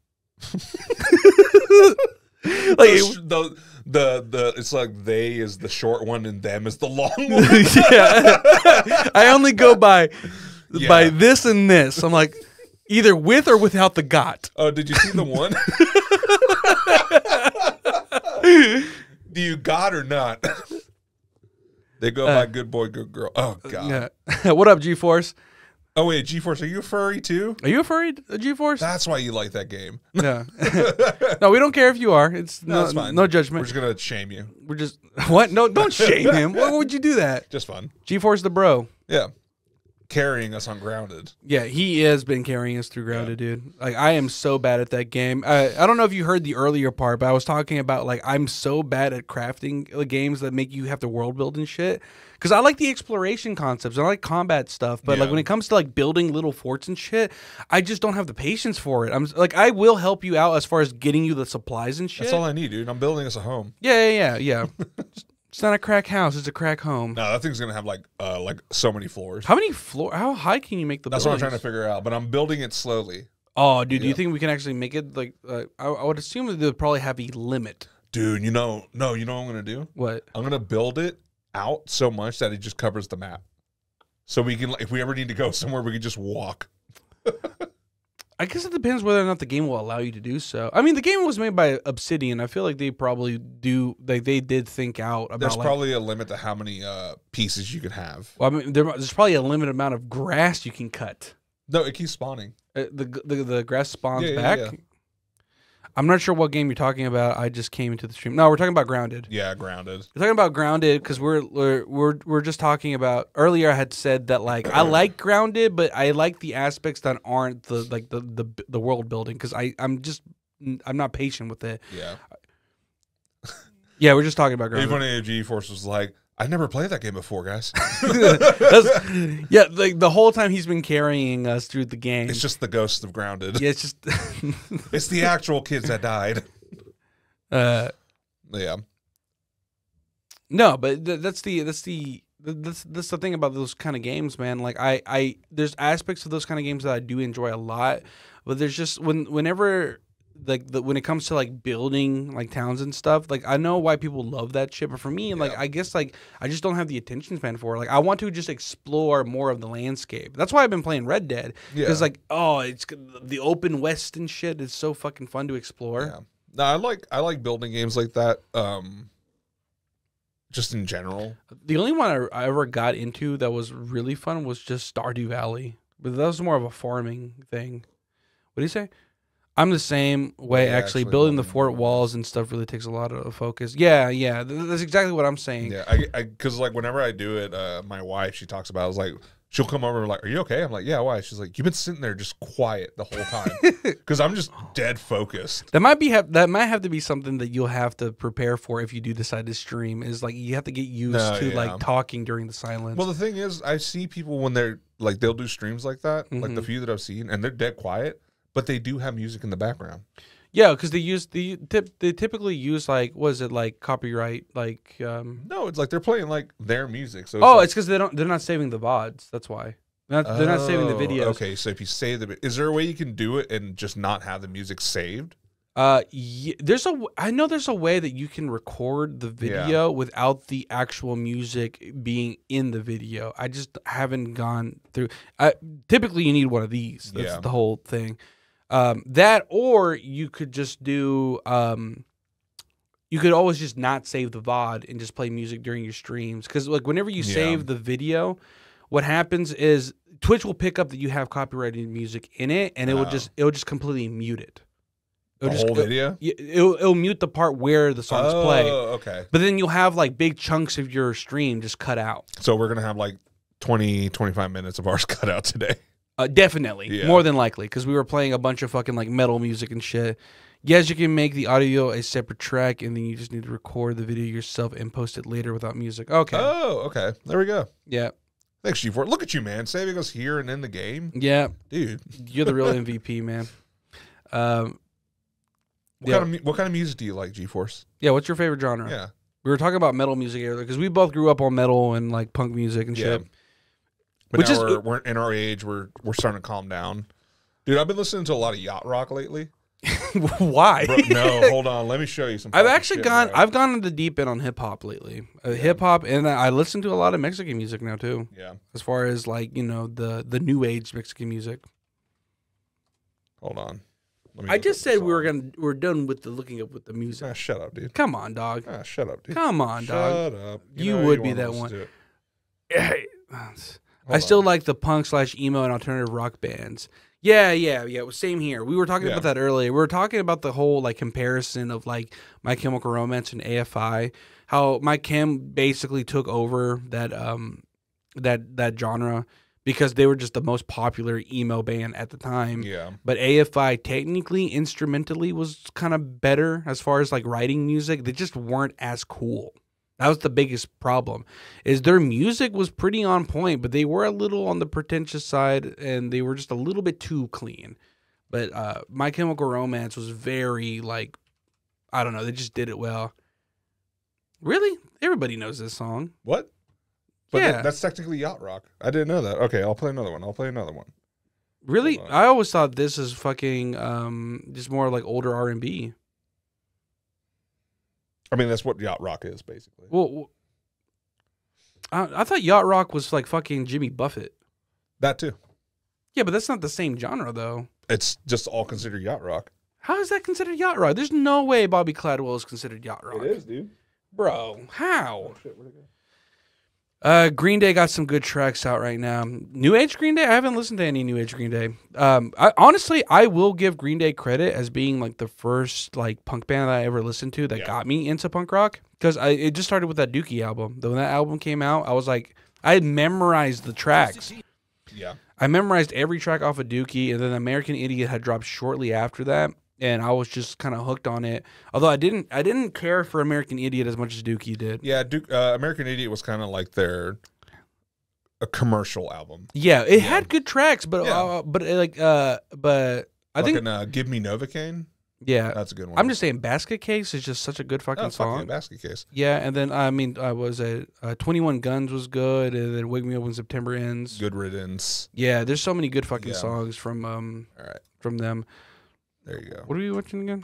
Like it-
the, the the the it's like they is the short one and them is the long one.
yeah, I only go by by
Yeah.
this and this. I'm like either with or without the got.
Oh, did you see the one? Do you got or not? They go
Uh,
by good boy, good girl. Oh god.
Yeah. What up, G Force?
Oh wait, G-Force, are you a furry too?
Are you a furry, G-Force?
That's why you like that game.
Yeah. No, we don't care if you are. It's
No,
no,
it's fine.
no judgment.
We're just gonna shame you.
We're just what? No, don't shame him. Why would you do that?
Just fun.
G-Force the bro.
Yeah. Carrying us on Grounded.
Yeah, he has been carrying us through Grounded, dude. Like, I am so bad at that game. I, I don't know if you heard the earlier part, but I was talking about, like, I'm so bad at crafting uh, games that make you have to world build and shit. Because I like the exploration concepts. And I like combat stuff. But,
Yeah.
like, when it comes to, like, building little forts and shit, I just don't have the patience for it. I'm like, I will help you out as far as getting you the supplies and shit.
That's all I need, dude. I'm building us a home.
Yeah, yeah, yeah, yeah. It's not a crack house. It's a crack home.
No, that thing's gonna have like uh like so many floors.
How many floor? How high can you make the
That's what I'm
buildings?
trying to figure out. But I'm building it slowly.
Oh, dude, do you
Yeah.
think we can actually make it like? Uh, I, I would assume that they would probably have a limit.
Dude, you know, no, you know what I'm gonna do?
What?
I'm gonna build it out so much that it just covers the map. So we can, if we ever need to go somewhere, we can just walk.
I guess it depends whether or not the game will allow you to do so. I mean, the game was made by Obsidian. I feel like they probably do. Like they did think out about.
There's
like,
probably a limit to how many uh, pieces you can have.
Well, I mean, there, there's probably a limited amount of grass you can cut.
No, it keeps spawning.
Uh, the, the the grass spawns
Yeah, yeah,
back.
yeah.
I'm not sure what game you're talking about. I just came into the stream. No, we're talking about Grounded.
Yeah, Grounded.
We're talking about Grounded because we're, we're we're we're just talking about earlier. I had said that like I like Grounded, but I like the aspects that aren't the like the the, the world building because I I'm just I'm not patient with it.
Yeah.
Yeah, we're just talking about
Even
Grounded.
when G-Force was like, I never played that game before, guys.
That's- yeah, like the whole time he's been carrying us through the game.
It's just the ghosts of Grounded.
yeah, it's just
It's the actual kids that died.
uh
Yeah.
no, but th- that's the that's the th- that's that's the thing about those kind of games, man. Like I I there's aspects of those kind of games that I do enjoy a lot, but there's just when whenever like the, when it comes to like building like towns and stuff, like I know why people love that shit, but for me, like
Yeah.
I guess like I just don't have the attention span for it. Like I want to just explore more of the landscape. That's why I've been playing Red Dead because
Yeah.
like oh, it's the open west and shit is so fucking fun to explore.
Yeah. No, I like I like building games like that. Um, just in general.
The only one I, I ever got into that was really fun was just Stardew Valley, but that was more of a farming thing. What do you say? I'm the same way.
Yeah,
actually,
actually
building the
building
fort
more
walls and stuff really takes a lot of focus. Yeah, yeah, th- that's exactly what I'm saying.
Yeah, I, I, cause like whenever I do it, uh, my wife she talks about. It, I was like, she'll come over and like, "Are you okay?" I'm like, "Yeah, why?" She's like, "You've been sitting there just quiet the whole time," because I'm just dead focused.
That might be ha- that might have to be something that you'll have to prepare for if you do decide to stream. Is like you have to get used
No,
to
yeah.
like talking during the silence.
Well, the thing is, I see people when they're like they'll do streams like that, like
Mm-hmm.
the few that I've seen, and they're dead quiet, but they do have music in the background.
yeah, because they use the tip. They typically use like was it like copyright like. um
No, it's like they're playing like their music. So it's
Oh,
like,
it's because they don't. They're not saving the V O Ds. That's why. They're not, they're not saving the
Oh,
videos.
Okay, so if you save the, is there a way you can do it and just not have the music saved?
Uh, y there's a. w- I know there's a way that you can record the video without the actual music being in the video. I just haven't gone through. I, typically, you need one of these. That's
Yeah.
the whole thing. Um, that or you could just do. Um, you could always just not save the V O D and just play music during your streams because like whenever you
Yeah.
save the video, what happens is Twitch will pick up that you have copyrighted music in it, and it will
Oh.
just it will just completely mute it.
The
It'll just
whole
go-
video?
yeah, it'll, it'll mute the part where the songs
oh,
play,
okay.
but then you'll have like big chunks of your stream just cut out.
So we're gonna have like twenty, twenty-five minutes of ours cut out today.
Uh, definitely,
Yeah.
more than likely, because we were playing a bunch of fucking like metal music and shit. Yes, you can make the audio a separate track, and then you just need to record the video yourself and post it later without music. Okay,
Oh, okay. There we go.
yeah,
Thanks, G four. Look at you, man. Saving us here and in the game.
yeah,
Dude.
you're the real M V P, man. Um,
What,
Yeah.
kind of, mu- what kind of music do you like, G-Force?
yeah, what's your favorite genre?
Yeah.
We were talking about metal music earlier because we both grew up on metal and like punk music and
Yeah.
shit.
But
Which
now
is-
we're, we're in our age, we're we're starting to calm down. Dude, I've been listening to a lot of yacht rock lately.
Why?
Bro, no, hold on. Let me show you some.
I've
fucking
actually
shit,
gone.
bro.
I've gone into the deep end on hip hop lately. Uh, Hip hop, and I I listen to a lot of Mexican music now too.
Yeah.
As far as like you know the the new age Mexican music.
Hold on. Let me
I
look
just
up the
said we were
song.
gonna we're done with the looking up with the music.
Ah, shut up, dude.
Come on, dog.
Ah, shut up, dude.
Come on, dog.
Shut up.
You
know
would
you
be
wanna
that
listen
one.
to it.
Hey, I
Hold
still
on.
like the punk slash emo and alternative rock bands. Yeah, yeah, yeah. Well, same here. We were talking
Yeah.
about that earlier. We were talking about the whole like comparison of like My Chemical Romance and A F I. How My Chem basically took over that um that that genre because they were just the most popular emo band at the time.
Yeah.
But A F I technically instrumentally was kind of better as far as like writing music. They just weren't as cool. That was the biggest problem. Is their music was pretty on point, but they were a little on the pretentious side and they were just a little bit too clean. But uh, My Chemical Romance was very like, I don't know, they just did it well. Really? Everybody knows this song.
What? But
Yeah.
that, that's technically yacht rock. I didn't know that. Okay, I'll play another one. I'll play another one.
Really?
Hold on.
I always thought this is fucking um, just more like older R and B.
I mean, that's what yacht rock is, basically.
Well, w- I, I thought yacht rock was like fucking Jimmy Buffett.
That too.
Yeah, but that's not the same genre though.
It's just all considered yacht rock.
How is that considered yacht rock? There's no way Bobby Cladwell is considered yacht rock.
dude.
Bro, how?
Shit, where'd it go?
Uh, Green Day got some good tracks out right now. New Age Green Day? I haven't listened to any New Age Green Day. Um, I, honestly, I will give Green Day credit as being like the first like punk band that I ever listened to that
Yeah.
got me into punk rock. Because I it just started with that Dookie album. Though when that album came out, I was like, I had memorized the tracks.
Yeah.
I memorized every track off of Dookie, and then American Idiot had dropped shortly after that, and I was just kind of hooked on it. Although I didn't, I didn't care for American Idiot as much as Dookie did.
Yeah, Duke, uh, American Idiot was kind of like their a commercial album.
Yeah, it
Yeah.
had good tracks, but
Yeah.
uh, but uh, like uh, but I
Fucking,
think
uh, Give Me Novocaine.
yeah,
That's a good one.
I'm just saying, Basket Case is just such a good fucking
oh,
song.
fucking Basket Case.
Yeah, and then I mean, I was at uh, twenty-one Guns was good, and then Wake Me Up When September Ends.
Good Riddance.
Yeah, there's so many good fucking
Yeah.
songs from um
All right,
from them.
there you go.
What are we watching again?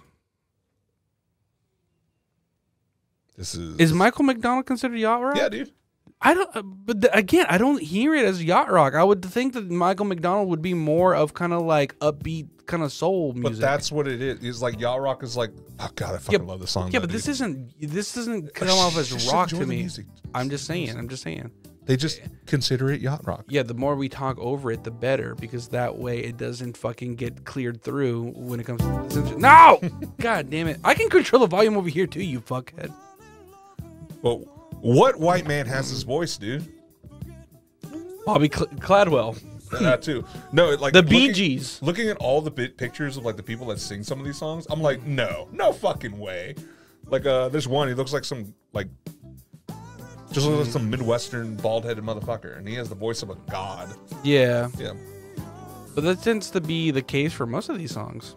This is
Is Michael McDonald considered yacht rock?
Yeah, dude.
I don't, uh, but the, again, I don't hear it as yacht rock. I would think that Michael McDonald would be more of kind of like upbeat, kind of soul music.
But that's what it is. It's like yacht rock is like. Oh god, I fucking
Yeah,
love this song.
yeah,
though,
but this
dude.
isn't. This doesn't come off as
Just
rock
enjoy
to
the
me.
music.
I'm just saying. I'm just saying.
They just consider it yacht rock.
Yeah, the more we talk over it, the better, because that way it doesn't fucking get cleared through when it comes to no. God damn it! I can control the volume over here too, you fuckhead.
Well, what white man has this voice, dude?
Bobby Cl- Cladwell,
That too. No, it, like
the Bee
looking-
Gees.
Looking at all the bit pictures of like the people that sing some of these songs, I'm like, no, no fucking way. Like, uh, there's one. He looks like some like, just looks like some Midwestern bald-headed motherfucker, and he has the voice of a god.
Yeah,
Yeah.
but that tends to be the case for most of these songs.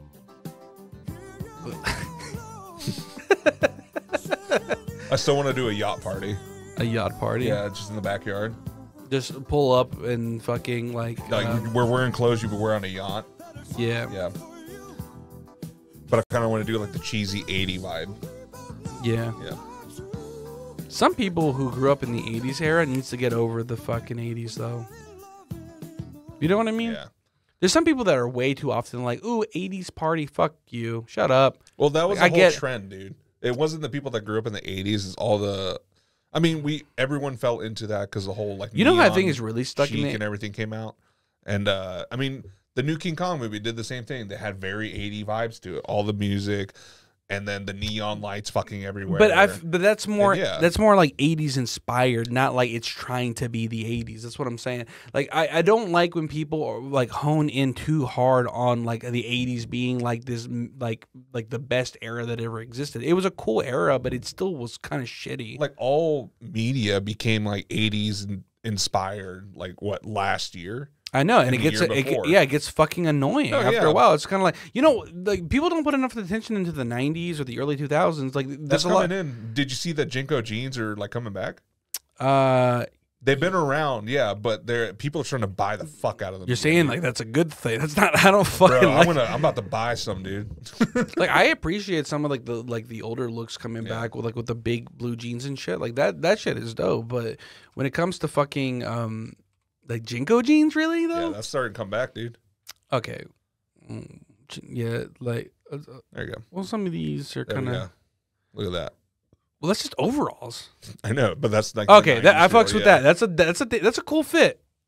I still want to do a yacht party.
A yacht party.
Yeah, just in the backyard.
Just pull up and fucking like,
Like
uh,
we're wearing clothes you would wear on a yacht.
yeah,
Yeah. But I kind of want to do like the cheesy eighty vibe.
yeah.
Yeah.
Some people who grew up in the eighties era needs to get over the fucking eighties though. You know what I mean?
Yeah.
There's some people that are way too often like, ooh, eighties party, fuck you. Shut up.
Well, that was
I
a whole
get-
trend, dude. It wasn't the people that grew up in the eighties. It's all the. I mean, we everyone fell into that because the whole like.
You know what I think
neon
is really stuck in
chic
it?
and everything came out, and uh I mean, the new King Kong movie did the same thing. They had very eighty vibes to it. All the music, and then the neon lights fucking everywhere.
But I've but that's more
And yeah.
that's more like eighties inspired, not like it's trying to be the eighties. That's what I'm saying. Like I, I don't like when people are, like hone in too hard on like the eighties being like this m- like like the best era that ever existed. It was a cool era, but it still was kind of shitty.
like all media became like eighties inspired. Like what last year?
I know, and
and
it
the
gets
year
it, get-
before.
yeah, it gets fucking annoying
Oh,
after
yeah.
a while. It's kind of like you know, like people don't put enough attention into the nineties or the early two thousands. Like
That's
there's a
coming
lot.
in. Did you see that Jinko jeans are like coming back?
Uh,
They've been around, yeah, but they're people are trying to buy the fuck out of them.
you're saying like that's a good thing. That's not. I don't fucking
Bro,
like.
I'm gonna, I'm about to buy some, dude.
Like I appreciate some of like the like the older looks coming
Yeah.
back with like with the big blue jeans and shit. Like that that shit is dope. But when it comes to fucking um like Jinko jeans, really
Yeah,
though?
that's starting to come back, dude.
Okay. Mm, j- yeah, like uh, uh,
There you go.
well, some of these are
There we
kind
go.
of
Look at that.
well, that's just overalls.
I know, but that's like
Okay,
the
that, I
nineties
fucks
feel,
with
yeah.
that. That's a that's a that's a cool fit.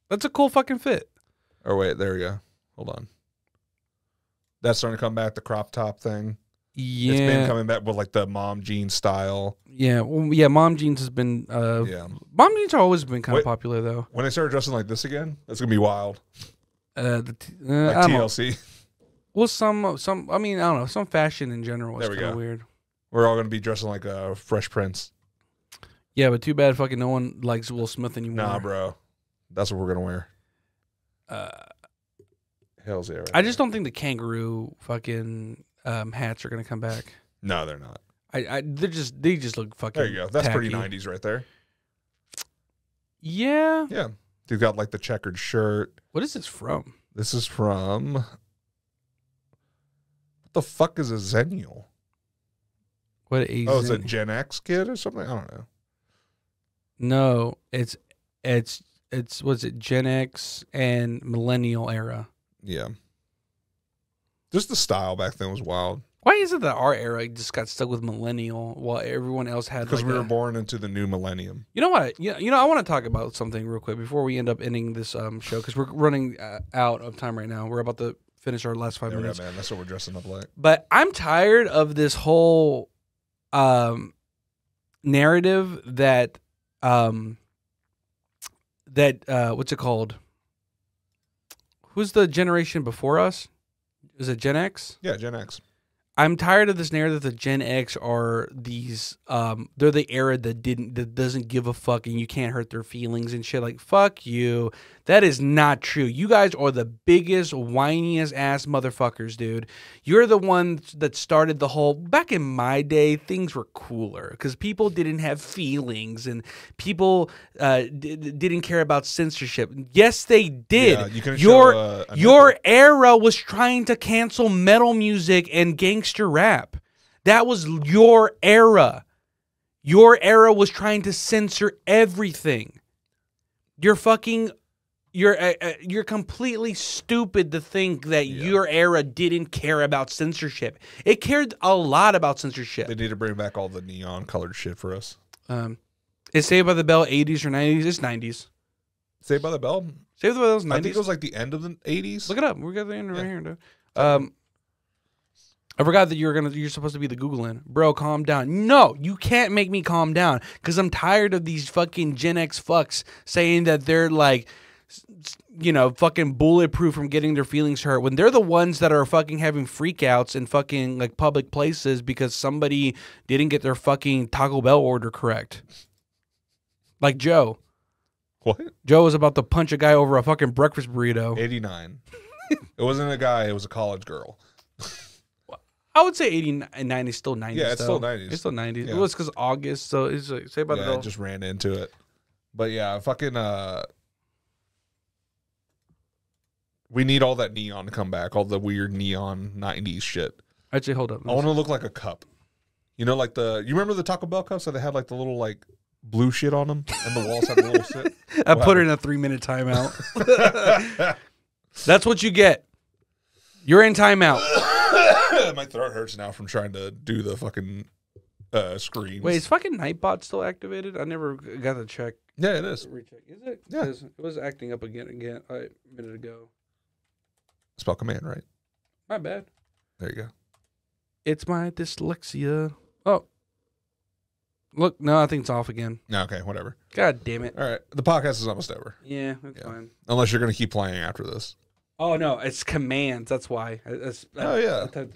That's a cool fucking fit.
Or wait, there we go. Hold on. That's starting to come back, the crop top thing.
Yeah.
It's been coming back with like the mom jean style.
Yeah, well, yeah. Mom jeans has been. Uh,
Yeah.
Mom jeans have always been kind of
Wait.
popular though.
When they start dressing like this again, that's gonna be wild.
Uh, the t- uh,
Like
I don't
T
know.
L C.
Well, some some. I mean, I don't know. Some fashion in general is
There we
kind of
go.
weird.
We're all gonna be dressing like a uh, Fresh Prince.
Yeah, but too bad. Fucking no one likes Will Smith anymore.
Nah, bro. That's what we're gonna wear.
Uh,
Hell's yeah. Right
I just don't think the kangaroo fucking um, hats are gonna come back.
No, they're not.
I, I they're just they just look fucking.
There you go. That's pretty
tacky.
nineties right there.
Yeah.
Yeah. They've got like the checkered shirt.
What is this from?
This is from. What the fuck is a Zennial?
What a
Oh, it's a
Zen-
Gen X kid or something? I don't know.
No, it's it's it's what's it Gen X and millennial era.
Yeah. Just the style back then was wild.
Why is it that our era just got stuck with millennial while everyone else had
Because
like
we were
a-
born into the new millennium.
You know what? You know, you know I want to talk about something real quick before we end up ending this um, show because we're running uh, out of time right now. We're about to finish our last five
There we go,
minutes.
man. That's what we're dressing up like.
But I'm tired of this whole um, narrative that um, that uh, what's it called? Who's the generation before us? Is it Gen X?
Yeah, Gen X.
I'm tired of this narrative that Gen X are these um they're the era that didn't that doesn't give a fuck and you can't hurt their feelings and shit. Like, fuck you. That is not true. You guys are the biggest whiniest ass motherfuckers, dude. You're the ones that started the whole back in my day, things were cooler because people didn't have feelings and people uh d- didn't care about censorship. Yes, they did.
Yeah, you can
your
show, uh, a
your
nipple.
era was trying to cancel metal music and gangster rap. That was your era. Your era was trying to censor everything. You're fucking you're uh, uh, you're completely stupid to think that
Yeah.
your era didn't care about censorship. It cared a lot about censorship.
They need to bring back all the neon colored shit for us.
Um, is Saved by the Bell eighties or nineties? It's nineties.
Saved by the Bell?
Saved by the Bell was
I think
nineties.
it was like the end of the eighties.
Look it up. We got the end right
Yeah.
here, dude. Um, I forgot that you were gonna. You're supposed to be the Googling, bro. Calm down. No, you can't make me calm down because I'm tired of these fucking Gen X fucks saying that they're like, s- s- you know, fucking bulletproof from getting their feelings hurt when they're the ones that are fucking having freakouts in fucking like public places because somebody didn't get their fucking Taco Bell order correct. Like Joe.
What?
Joe was about to punch a guy over a fucking breakfast burrito.
eighty-nine. It wasn't a guy, it was a college girl.
I would say eighty-nine is still nineties.
Yeah, it's
though.
still nineties.
It's still nineties.
Yeah.
It was because August, so it's like, say about
Yeah,
it
I just ran into it. But yeah, fucking uh we need all that neon to come back, all the weird neon nineties shit.
Actually, hold up.
I want to look like a cup. You know, like the you remember the Taco Bell cups that they had like the little like blue shit on them and the walls had a little shit?
I put her in a three-minute timeout. That's what you get. You're in timeout.
My throat hurts now from trying to do the fucking uh screams.
Wait, is fucking Nightbot still activated? I never got to check.
yeah, it is.
Recheck. Is it?
Yeah.
It, is. It was acting up again again uh, a minute ago.
Spell command, right?
My bad.
There you go.
It's my dyslexia. Oh. Look, no, I think it's off again.
No, okay, whatever.
God damn it.
All right, the podcast is almost over.
Yeah, that's
Yeah.
fine.
Unless you're gonna keep playing after this.
Oh, no, it's commands. That's why. I- it's- I-
Oh, yeah.
I thought-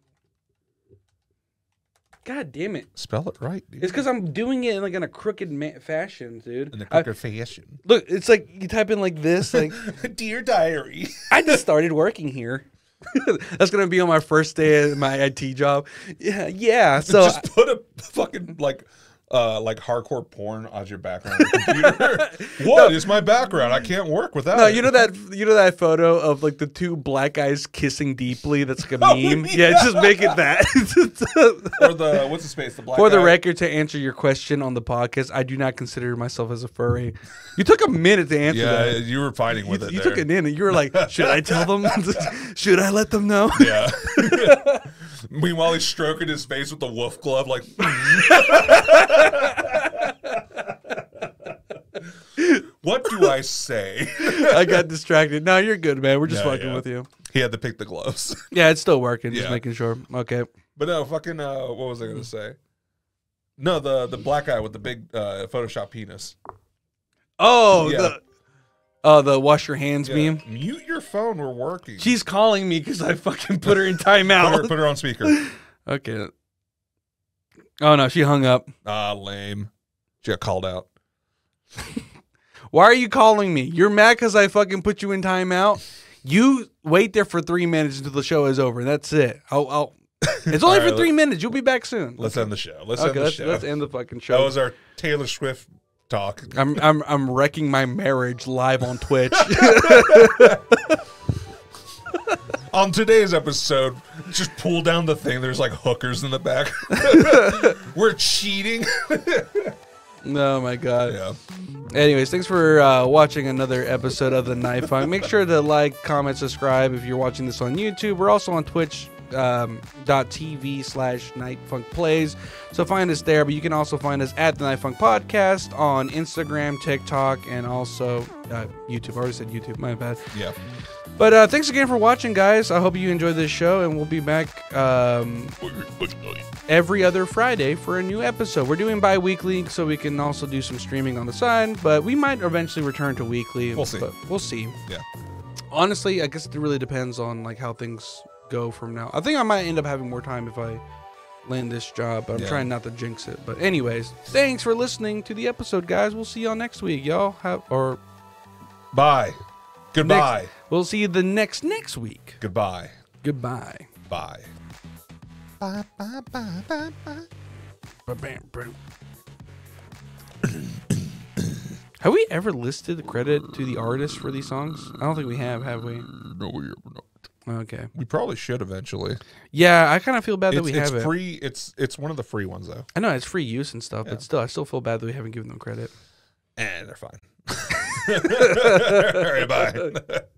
God damn it.
Spell it right, dude.
It's because I'm doing it in like in a crooked ma- fashion, dude.
In the
I-
crooked fashion.
look, it's like you type in like this. Like
Dear diary.
I just started working here. That's gonna be on my first day at my I T job. Yeah, yeah. So
just put a fucking like uh like hardcore porn as your background on the computer. What is my background? I can't work without
no,
it.
you know that you know that photo of like the two black guys kissing deeply. That's like a
Oh,
meme.
yeah.
Yeah, just make it that.
Or the what's the space? The black
For the
guy?
record, to answer your question on the podcast, I do not consider myself as a furry. You took a minute to answer
Yeah,
that.
you were fighting
You,
with it
you
there.
took it in and you were like, should I tell them? Should I let them know?
Yeah. Meanwhile, he's stroking his face with the wolf glove, like. What do I say?
I got distracted. No, you're good, man. We're just
No,
fucking
yeah.
with you.
He had to pick the gloves.
Yeah, it's still working. Just
Yeah.
making sure. Okay.
But no, fucking. Uh, what was I gonna say? No, the the black guy with the big uh, Photoshop penis.
Oh,
Yeah.
the oh the wash your hands
Yeah.
meme.
Mute your phone. We're working.
She's calling me because I fucking put her in
put,
timeout.
her, put her on speaker.
Okay. Oh no, she hung up.
Ah, lame. She got called out.
Why are you calling me? You're mad because I fucking put you in timeout? You wait there for three minutes until the show is over. That's it. I'll, I'll it's only
All
for
right,
three minutes. You'll be back soon.
Let's end the show. Let's
okay,
end the
let's,
show.
let's end the fucking
That
show.
was our Taylor Swift talk.
I'm I'm I'm wrecking my marriage live on Twitch.
On today's episode, just pull down the thing. There's like hookers in the back. We're cheating.
Oh my god.
Yeah.
Anyways, thanks for uh, watching another episode of the Night Funk. Make sure to like, comment, subscribe if you're watching this on YouTube. We're also on Twitch. Um, dot TV slash Night Funk Plays. So find us there, but you can also find us at the Night Funk Podcast on Instagram, TikTok, and also uh, YouTube. I already said YouTube, my bad.
Yeah.
But uh, thanks again for watching, guys. I hope you enjoyed this show, and we'll be back um, every other Friday for a new episode. We're doing bi-weekly, so we can also do some streaming on the side, but we might eventually return to weekly.
We'll see.
But we'll see.
Yeah.
Honestly, I guess it really depends on like how things go from now. I think I might end up having more time if I land this job, but I'm
Yeah.
trying not to jinx it. But anyways, thanks for listening to the episode, guys. We'll see y'all next week. Y'all have or
Bye. Goodbye.
next, we'll see you the next next week.
Goodbye.
Goodbye.
Bye. Bye. Bye. Bye. Bye. Bye.
Ba-bam, bro. Have we ever listed the credit to the artist for these songs? I don't think we have, have we?
No, we ever not.
Okay.
We probably should eventually.
Yeah, I kind of feel bad that
It's,
we
it's
have it.
free. It's it's one of the free ones though.
I know it's free use and stuff,
Yeah.
but still, I still feel bad that we haven't given them credit.
And they're fine. All right. Bye.